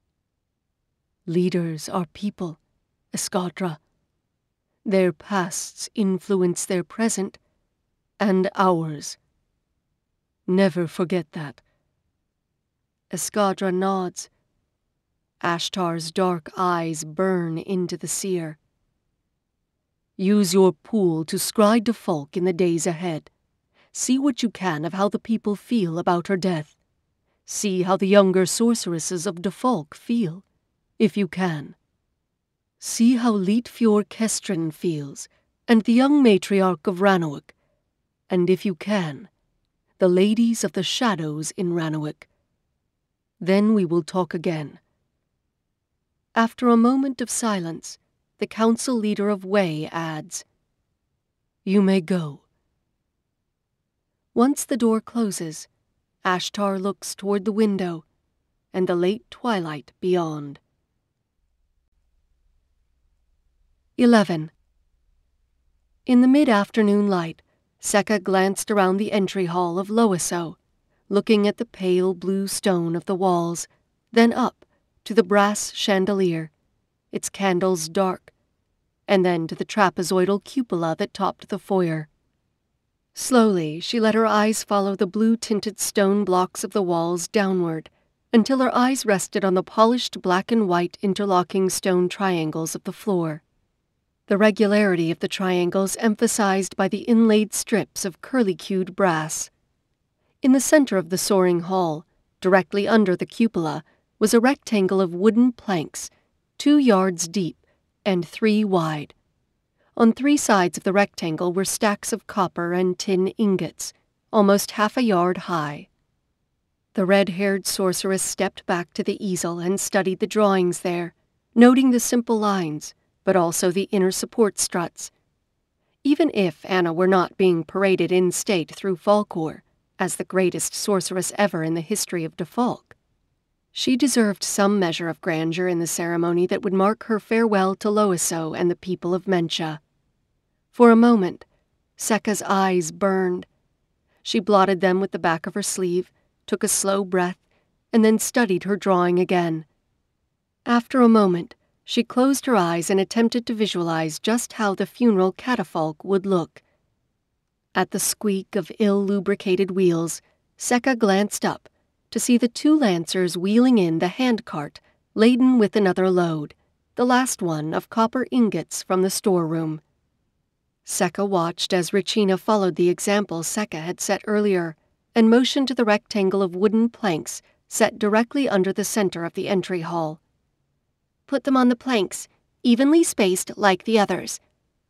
Leaders are people, Escadra. Their pasts influence their present, and ours. Never forget that. Escadra nods. Ashtar's dark eyes burn into the seer. Use your pool to scry Defalk in the days ahead. See what you can of how the people feel about her death. See how the younger sorceresses of Defalk feel, if you can. See how Leetfjord Kestrin feels, and the young matriarch of Rannowick, and if you can, the ladies of the shadows in Rannowick. Then we will talk again. After a moment of silence, the council leader of Wei adds, You may go. Once the door closes, Ashtar looks toward the window and the late twilight beyond. Eleven. In the mid-afternoon light, Secca glanced around the entry hall of Loiseau, looking at the pale blue stone of the walls, then up to the brass chandelier, its candles dark, and then to the trapezoidal cupola that topped the foyer. Slowly, she let her eyes follow the blue-tinted stone blocks of the walls downward, until her eyes rested on the polished black and white interlocking stone triangles of the floor. The regularity of the triangles emphasized by the inlaid strips of curlicued brass. In the center of the soaring hall, directly under the cupola, was a rectangle of wooden planks, two yards deep and three wide. On three sides of the rectangle were stacks of copper and tin ingots, almost half a yard high. The red-haired sorceress stepped back to the easel and studied the drawings there, noting the simple lines, but also the inner support struts. Even if Anna were not being paraded in state through Falkor, as the greatest sorceress ever in the history of Defalk. She deserved some measure of grandeur in the ceremony that would mark her farewell to Loiseau and the people of Mentia. For a moment, Secca's eyes burned. She blotted them with the back of her sleeve, took a slow breath, and then studied her drawing again. After a moment, she closed her eyes and attempted to visualize just how the funeral catafalque would look. At the squeak of ill-lubricated wheels, Secca glanced up to see the two lancers wheeling in the handcart laden with another load, the last one of copper ingots from the storeroom. Secca watched as Ricina followed the example Secca had set earlier and motioned to the rectangle of wooden planks set directly under the center of the entry hall. "Put them on the planks, evenly spaced like the others."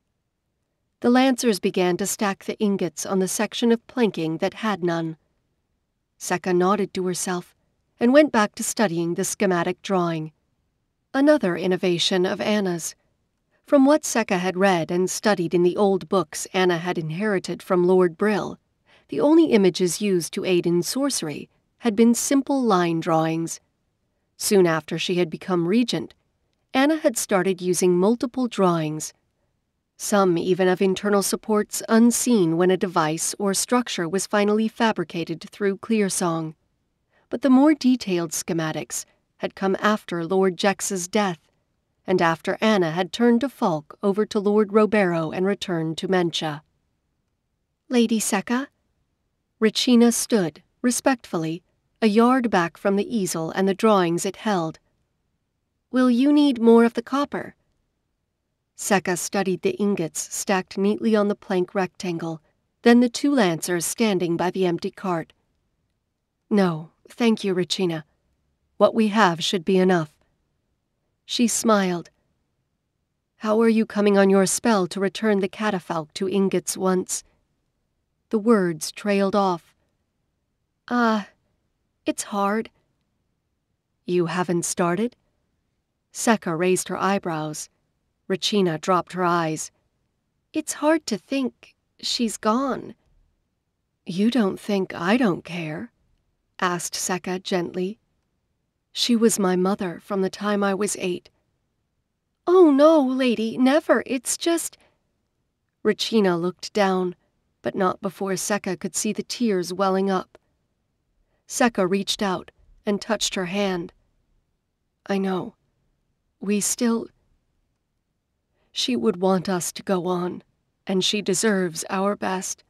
The lancers began to stack the ingots on the section of planking that had none. Secca nodded to herself and went back to studying the schematic drawing. Another innovation of Anna's. From what Secca had read and studied in the old books Anna had inherited from Lord Brill, the only images used to aid in sorcery had been simple line drawings. Soon after she had become regent, Anna had started using multiple drawings, some even of internal supports unseen when a device or structure was finally fabricated through Clearsong. But the more detailed schematics had come after Lord Jex's death, and after Anna had turned Defalk over to Lord Robero and returned to Mentia. "Lady Secca?" Ricina stood, respectfully, a yard back from the easel and the drawings it held. "Will you need more of the copper?" Secca studied the ingots stacked neatly on the plank rectangle, then the two lancers standing by the empty cart. "No, thank you, Ricina. What we have should be enough." She smiled. "How are you coming on your spell to return the catafalque to ingots once?" The words trailed off. Ah, uh, it's hard." "You haven't started?" Secca raised her eyebrows. Ricina dropped her eyes. "It's hard to think she's gone." "You don't think I don't care?" asked Secca gently. "She was my mother from the time I was eight." "Oh, no, lady, never. It's just—" Ricina looked down, but not before Secca could see the tears welling up. Secca reached out and touched her hand. "I know. We still... She would want us to go on, and she deserves our best."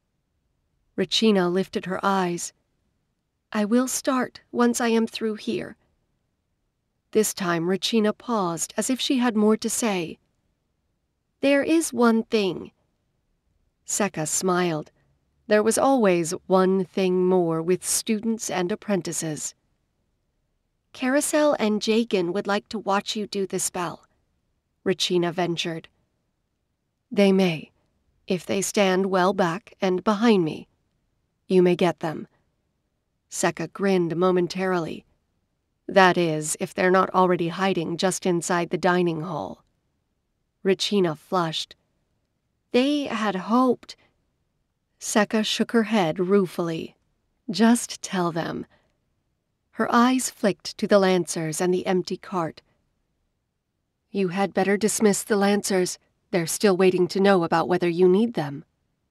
Ricina lifted her eyes. "I will start once I am through here." This time Ricina paused as if she had more to say. "There is one thing." Secca smiled. There was always one thing more with students and apprentices. "Carousel and Jagan would like to watch you do the spell," Ricina ventured. "They may, if they stand well back and behind me. You may get them." Secca grinned momentarily. "That is, if they're not already hiding just inside the dining hall." Ricina flushed. "They had hoped—" Secca shook her head ruefully. "Just tell them." Her eyes flicked to the lancers and the empty cart. "You had better dismiss the lancers. They're still waiting to know about whether you need them."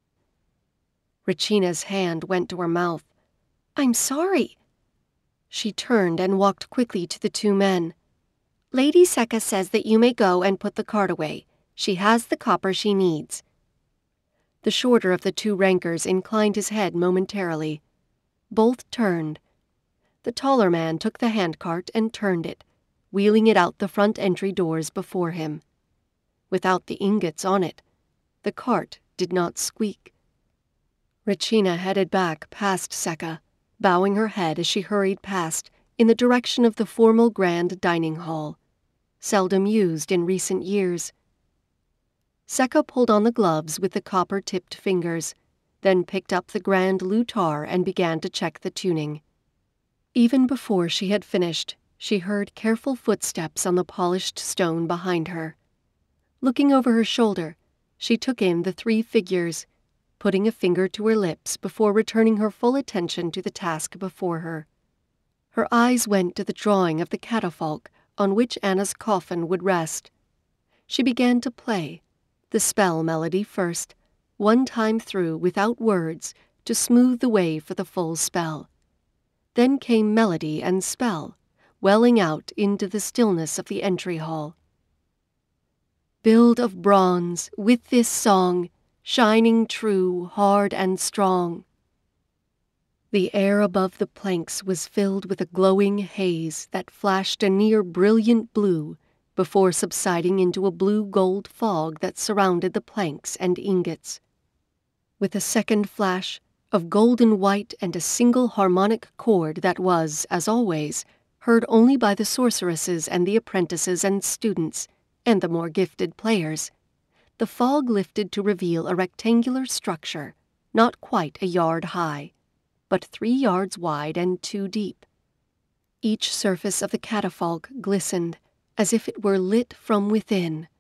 Ricina's hand went to her mouth. "I'm sorry." She turned and walked quickly to the two men. "Lady Secca says that you may go and put the cart away. She has the copper she needs." The shorter of the two rankers inclined his head momentarily. Both turned. The taller man took the handcart and turned it, wheeling it out the front entry doors before him. Without the ingots on it, the cart did not squeak. Ricina headed back past Secca, bowing her head as she hurried past in the direction of the formal grand dining hall, seldom used in recent years. Secca pulled on the gloves with the copper-tipped fingers, then picked up the grand lutar and began to check the tuning. Even before she had finished, she heard careful footsteps on the polished stone behind her. Looking over her shoulder, she took in the three figures, putting a finger to her lips before returning her full attention to the task before her. Her eyes went to the drawing of the catafalque on which Anna's coffin would rest. She began to play, the spell melody first, one time through without words to smooth the way for the full spell. Then came melody and spell, welling out into the stillness of the entry hall. Build of bronze, with this song, shining true, hard and strong. The air above the planks was filled with a glowing haze that flashed a near brilliant blue before subsiding into a blue-gold fog that surrounded the planks and ingots. With a second flash of golden white and a single harmonic chord that was, as always, heard only by the sorceresses and the apprentices and students, and the more gifted players, the fog lifted to reveal a rectangular structure, not quite a yard high, but three yards wide and two deep. Each surface of the catafalque glistened, as if it were lit from within.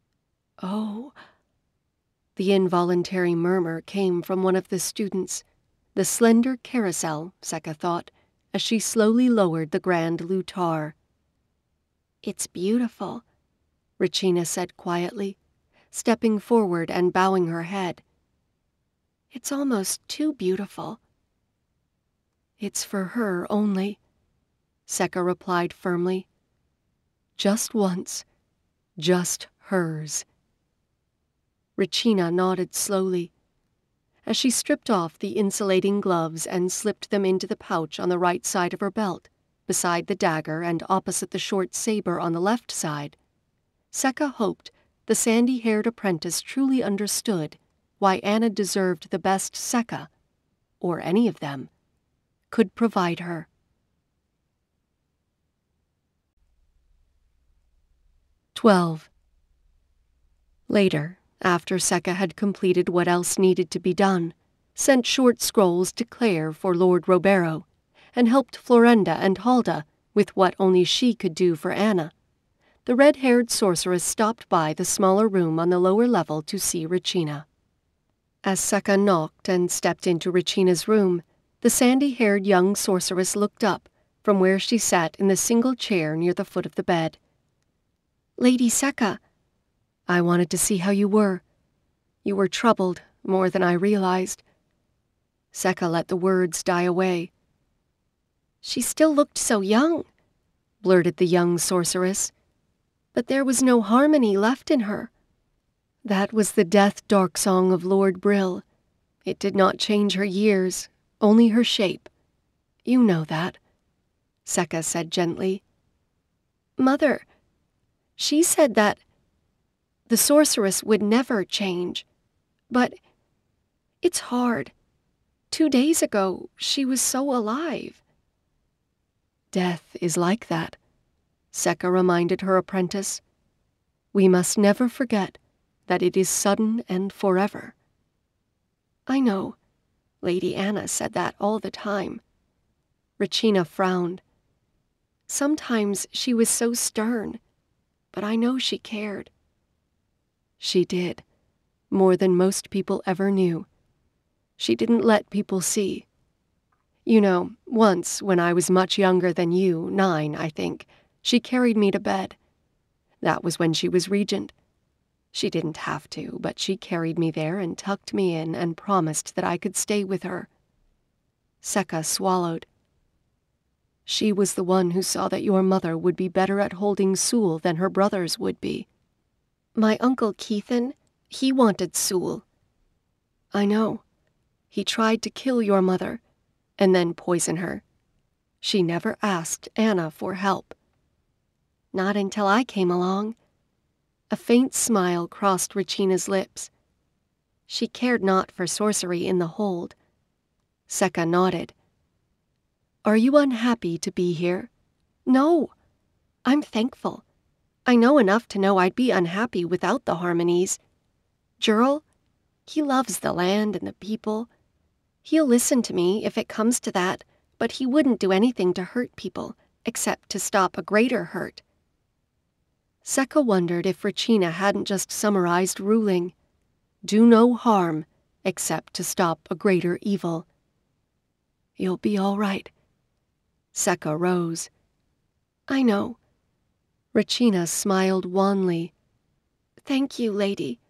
Oh! The involuntary murmur came from one of the students, the slender carousel, Secca thought, as she slowly lowered the grand lutar. It's beautiful, Regina said quietly, stepping forward and bowing her head. It's almost too beautiful. It's for her only, Secca replied firmly. Just once, just hers. Regina nodded slowly. As she stripped off the insulating gloves and slipped them into the pouch on the right side of her belt, beside the dagger and opposite the short saber on the left side, Secca hoped the sandy-haired apprentice truly understood why Anna deserved the best Secca, or any of them, could provide her. Twelve. Later, after Secca had completed what else needed to be done, sent short scrolls to Claire for Lord Robero, and helped Florinda and Halda with what only she could do for Anna, the red-haired sorceress stopped by the smaller room on the lower level to see Regina. As Secca knocked and stepped into Regina's room, the sandy-haired young sorceress looked up from where she sat in the single chair near the foot of the bed. Lady Secca, I wanted to see how you were. You were troubled, more than I realized. Secca let the words die away. She still looked so young, blurted the young sorceress. But there was no harmony left in her. That was the death dark song of Lord Brill. It did not change her years, only her shape. You know that, Secca said gently. Mother, she said that the sorceress would never change. But it's hard. Two days ago, she was so alive. Death is like that, Secca reminded her apprentice. We must never forget that it is sudden and forever. I know. Lady Anna said that all the time. Regina frowned. Sometimes she was so stern, but I know she cared. She did, more than most people ever knew. She didn't let people see. You know, once, when I was much younger than you, nine, I think, she carried me to bed. That was when she was regent. She didn't have to, but she carried me there and tucked me in and promised that I could stay with her. Secca swallowed. She was the one who saw that your mother would be better at holding Sewell than her brothers would be. My Uncle Keithan, he wanted Sewell. I know. He tried to kill your mother, and then poison her. She never asked Anna for help. Not until I came along. A faint smile crossed Regina's lips. She cared not for sorcery in the hold. Secca nodded. Are you unhappy to be here? No. I'm thankful. I know enough to know I'd be unhappy without the harmonies. Jurl, he loves the land and the people. He'll listen to me if it comes to that, but he wouldn't do anything to hurt people, except to stop a greater hurt. Secca wondered if Regina hadn't just summarized ruling. Do no harm, except to stop a greater evil. "You'll be all right." Secca rose. "I know." Regina smiled wanly. "Thank you, lady."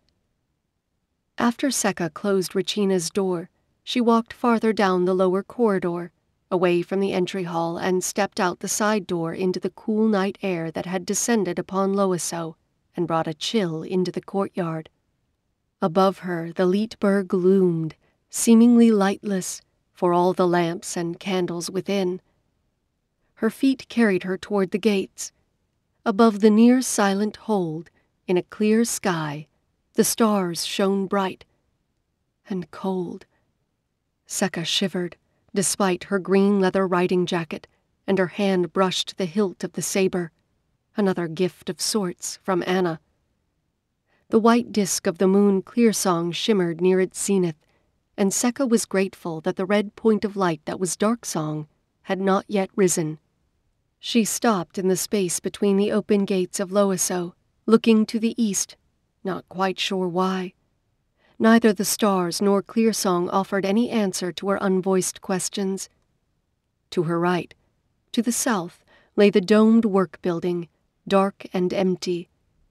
After Secca closed Regina's door, she walked farther down the lower corridor, away from the entry hall, and stepped out the side door into the cool night air that had descended upon Loiseau and brought a chill into the courtyard. Above her the Lietberg loomed, seemingly lightless, for all the lamps and candles within. Her feet carried her toward the gates. Above the near silent hold, in a clear sky, the stars shone bright and cold. Secca shivered, despite her green leather riding jacket, and her hand brushed the hilt of the saber, another gift of sorts from Anna. The white disk of the moon Clearsong shimmered near its zenith, and Secca was grateful that the red point of light that was Darksong had not yet risen. She stopped in the space between the open gates of Loiseau, looking to the east, not quite sure why. Neither the stars nor Clearsong offered any answer to her unvoiced questions. To her right, to the south, lay the domed work building, dark and empty.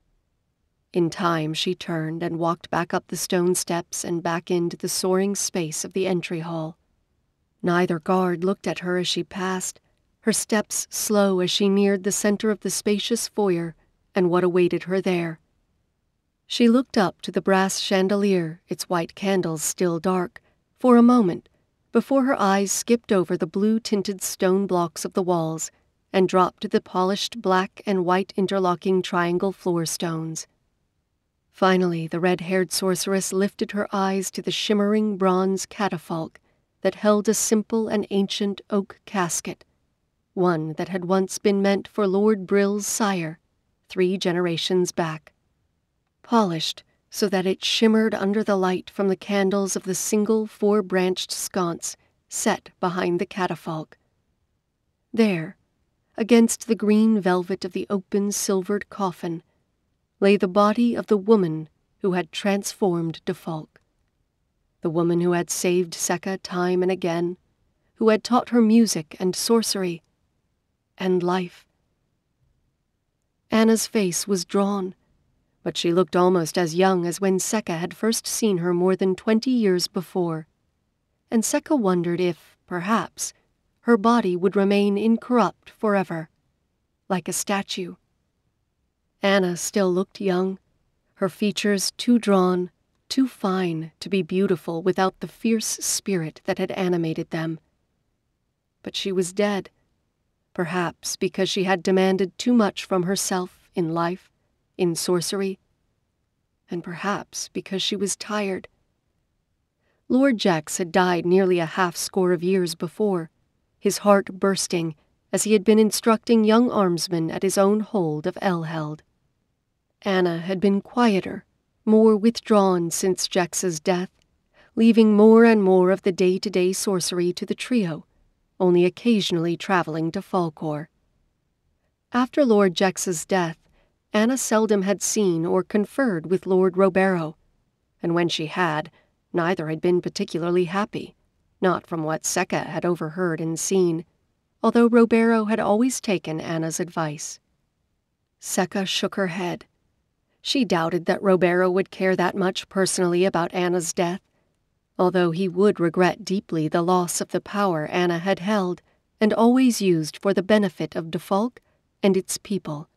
In time she turned and walked back up the stone steps and back into the soaring space of the entry hall. Neither guard looked at her as she passed, her steps slow as she neared the center of the spacious foyer and what awaited her there. She looked up to the brass chandelier, its white candles still dark, for a moment, before her eyes skipped over the blue-tinted stone blocks of the walls and dropped to the polished black and white interlocking triangle floor stones. Finally, the red-haired sorceress lifted her eyes to the shimmering bronze catafalque that held a simple and ancient oak casket, one that had once been meant for Lord Brill's sire, three generations back. Polished so that it shimmered under the light from the candles of the single four-branched sconce set behind the catafalque. There, against the green velvet of the open silvered coffin, lay the body of the woman who had transformed Defalk. The woman who had saved Secca time and again, who had taught her music and sorcery and life. Anna's face was drawn, but she looked almost as young as when Secca had first seen her more than twenty years before, and Secca wondered if, perhaps, her body would remain incorrupt forever, like a statue. Anna still looked young, her features too drawn, too fine to be beautiful without the fierce spirit that had animated them. But she was dead, perhaps because she had demanded too much from herself in life, in sorcery, and perhaps because she was tired. Lord Jex had died nearly a half-score of years before, his heart bursting as he had been instructing young armsmen at his own hold of Elheld. Anna had been quieter, more withdrawn since Jex's death, leaving more and more of the day-to-day sorcery to the trio, only occasionally traveling to Falkor. After Lord Jex's death, Anna seldom had seen or conferred with Lord Robero, and when she had, neither had been particularly happy, not from what Secca had overheard and seen, although Robero had always taken Anna's advice. Secca shook her head. She doubted that Robero would care that much personally about Anna's death, although he would regret deeply the loss of the power Anna had held and always used for the benefit of Defalk and its people.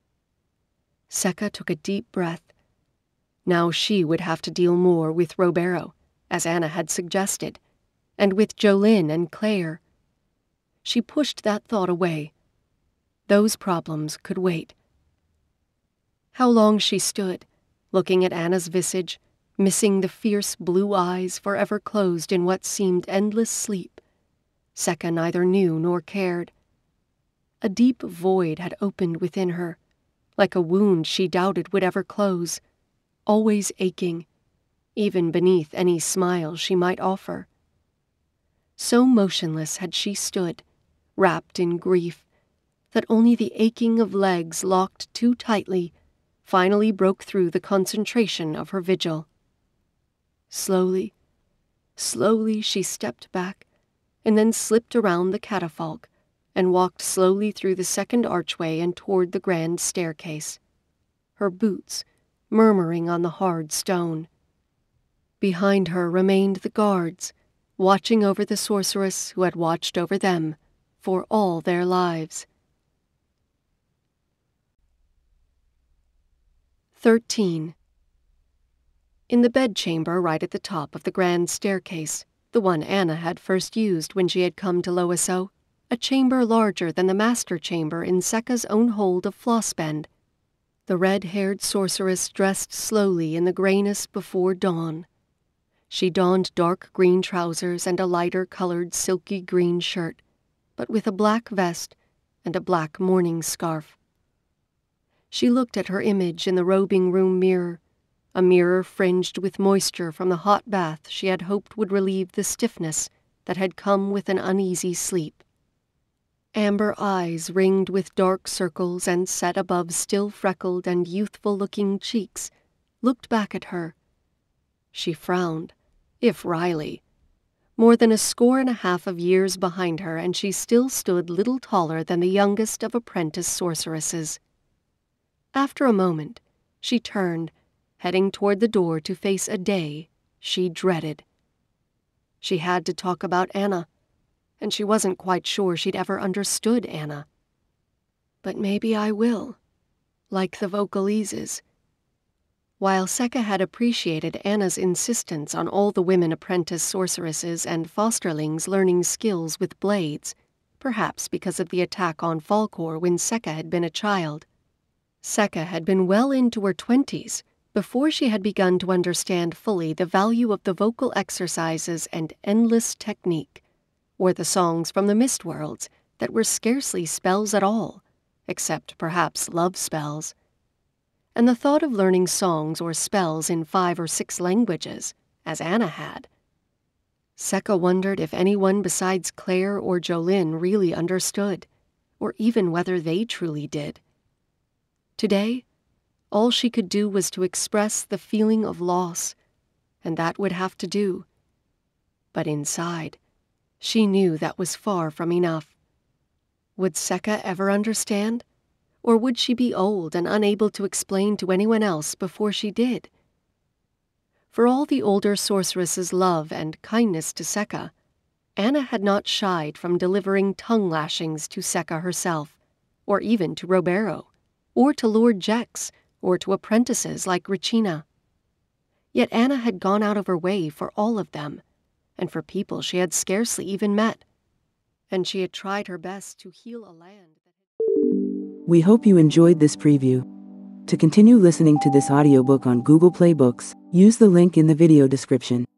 Secca took a deep breath. Now she would have to deal more with Robero, as Anna had suggested, and with Jolene and Claire. She pushed that thought away. Those problems could wait. How long she stood, looking at Anna's visage, missing the fierce blue eyes forever closed in what seemed endless sleep, Secca neither knew nor cared. A deep void had opened within her, like a wound she doubted would ever close, always aching, even beneath any smile she might offer. So motionless had she stood, wrapped in grief, that only the aching of legs locked too tightly finally broke through the concentration of her vigil. Slowly, Slowly she stepped back, and then slipped around the catafalque, and walked slowly through the second archway and toward the grand staircase, her boots murmuring on the hard stone. Behind her remained the guards, watching over the sorceress who had watched over them for all their lives. Thirteen. In the bedchamber right at the top of the grand staircase, the one Anna had first used when she had come to Loiseau, a chamber larger than the master chamber in Secca's own hold of Flossbend, the red-haired sorceress dressed slowly in the grayness before dawn. She donned dark green trousers and a lighter-colored silky green shirt, but with a black vest and a black mourning scarf. She looked at her image in the robing-room mirror, a mirror fringed with moisture from the hot bath she had hoped would relieve the stiffness that had come with an uneasy sleep. Amber eyes ringed with dark circles and set above still freckled and youthful-looking cheeks looked back at her. She frowned, if wryly. More than a score and a half of years behind her, and she still stood little taller than the youngest of apprentice sorceresses. After a moment, she turned, heading toward the door to face a day she dreaded. She had to talk about Anna, and she wasn't quite sure she'd ever understood Anna. But maybe I will, like the Vocalises. While Secca had appreciated Anna's insistence on all the women apprentice sorceresses and fosterlings learning skills with blades, perhaps because of the attack on Falkor when Secca had been a child, Secca had been well into her twenties before she had begun to understand fully the value of the vocal exercises and endless technique, or the songs from the mist worlds that were scarcely spells at all, except perhaps love spells. And the thought of learning songs or spells in five or six languages, as Anna had. Secca wondered if anyone besides Claire or Jolene really understood, or even whether they truly did. Today, all she could do was to express the feeling of loss, and that would have to do. But inside, she knew that was far from enough. Would Secca ever understand? Or would she be old and unable to explain to anyone else before she did? For all the older sorceress's love and kindness to Secca, Anna had not shied from delivering tongue-lashings to Secca herself, or even to Roberto, or to Lord Jex, or to apprentices like Regina. Yet Anna had gone out of her way for all of them, and for people she had scarcely even met, and she had tried her best to heal a land that had... We hope you enjoyed this preview. To continue listening to this audiobook on Google Play Books, use the link in the video description.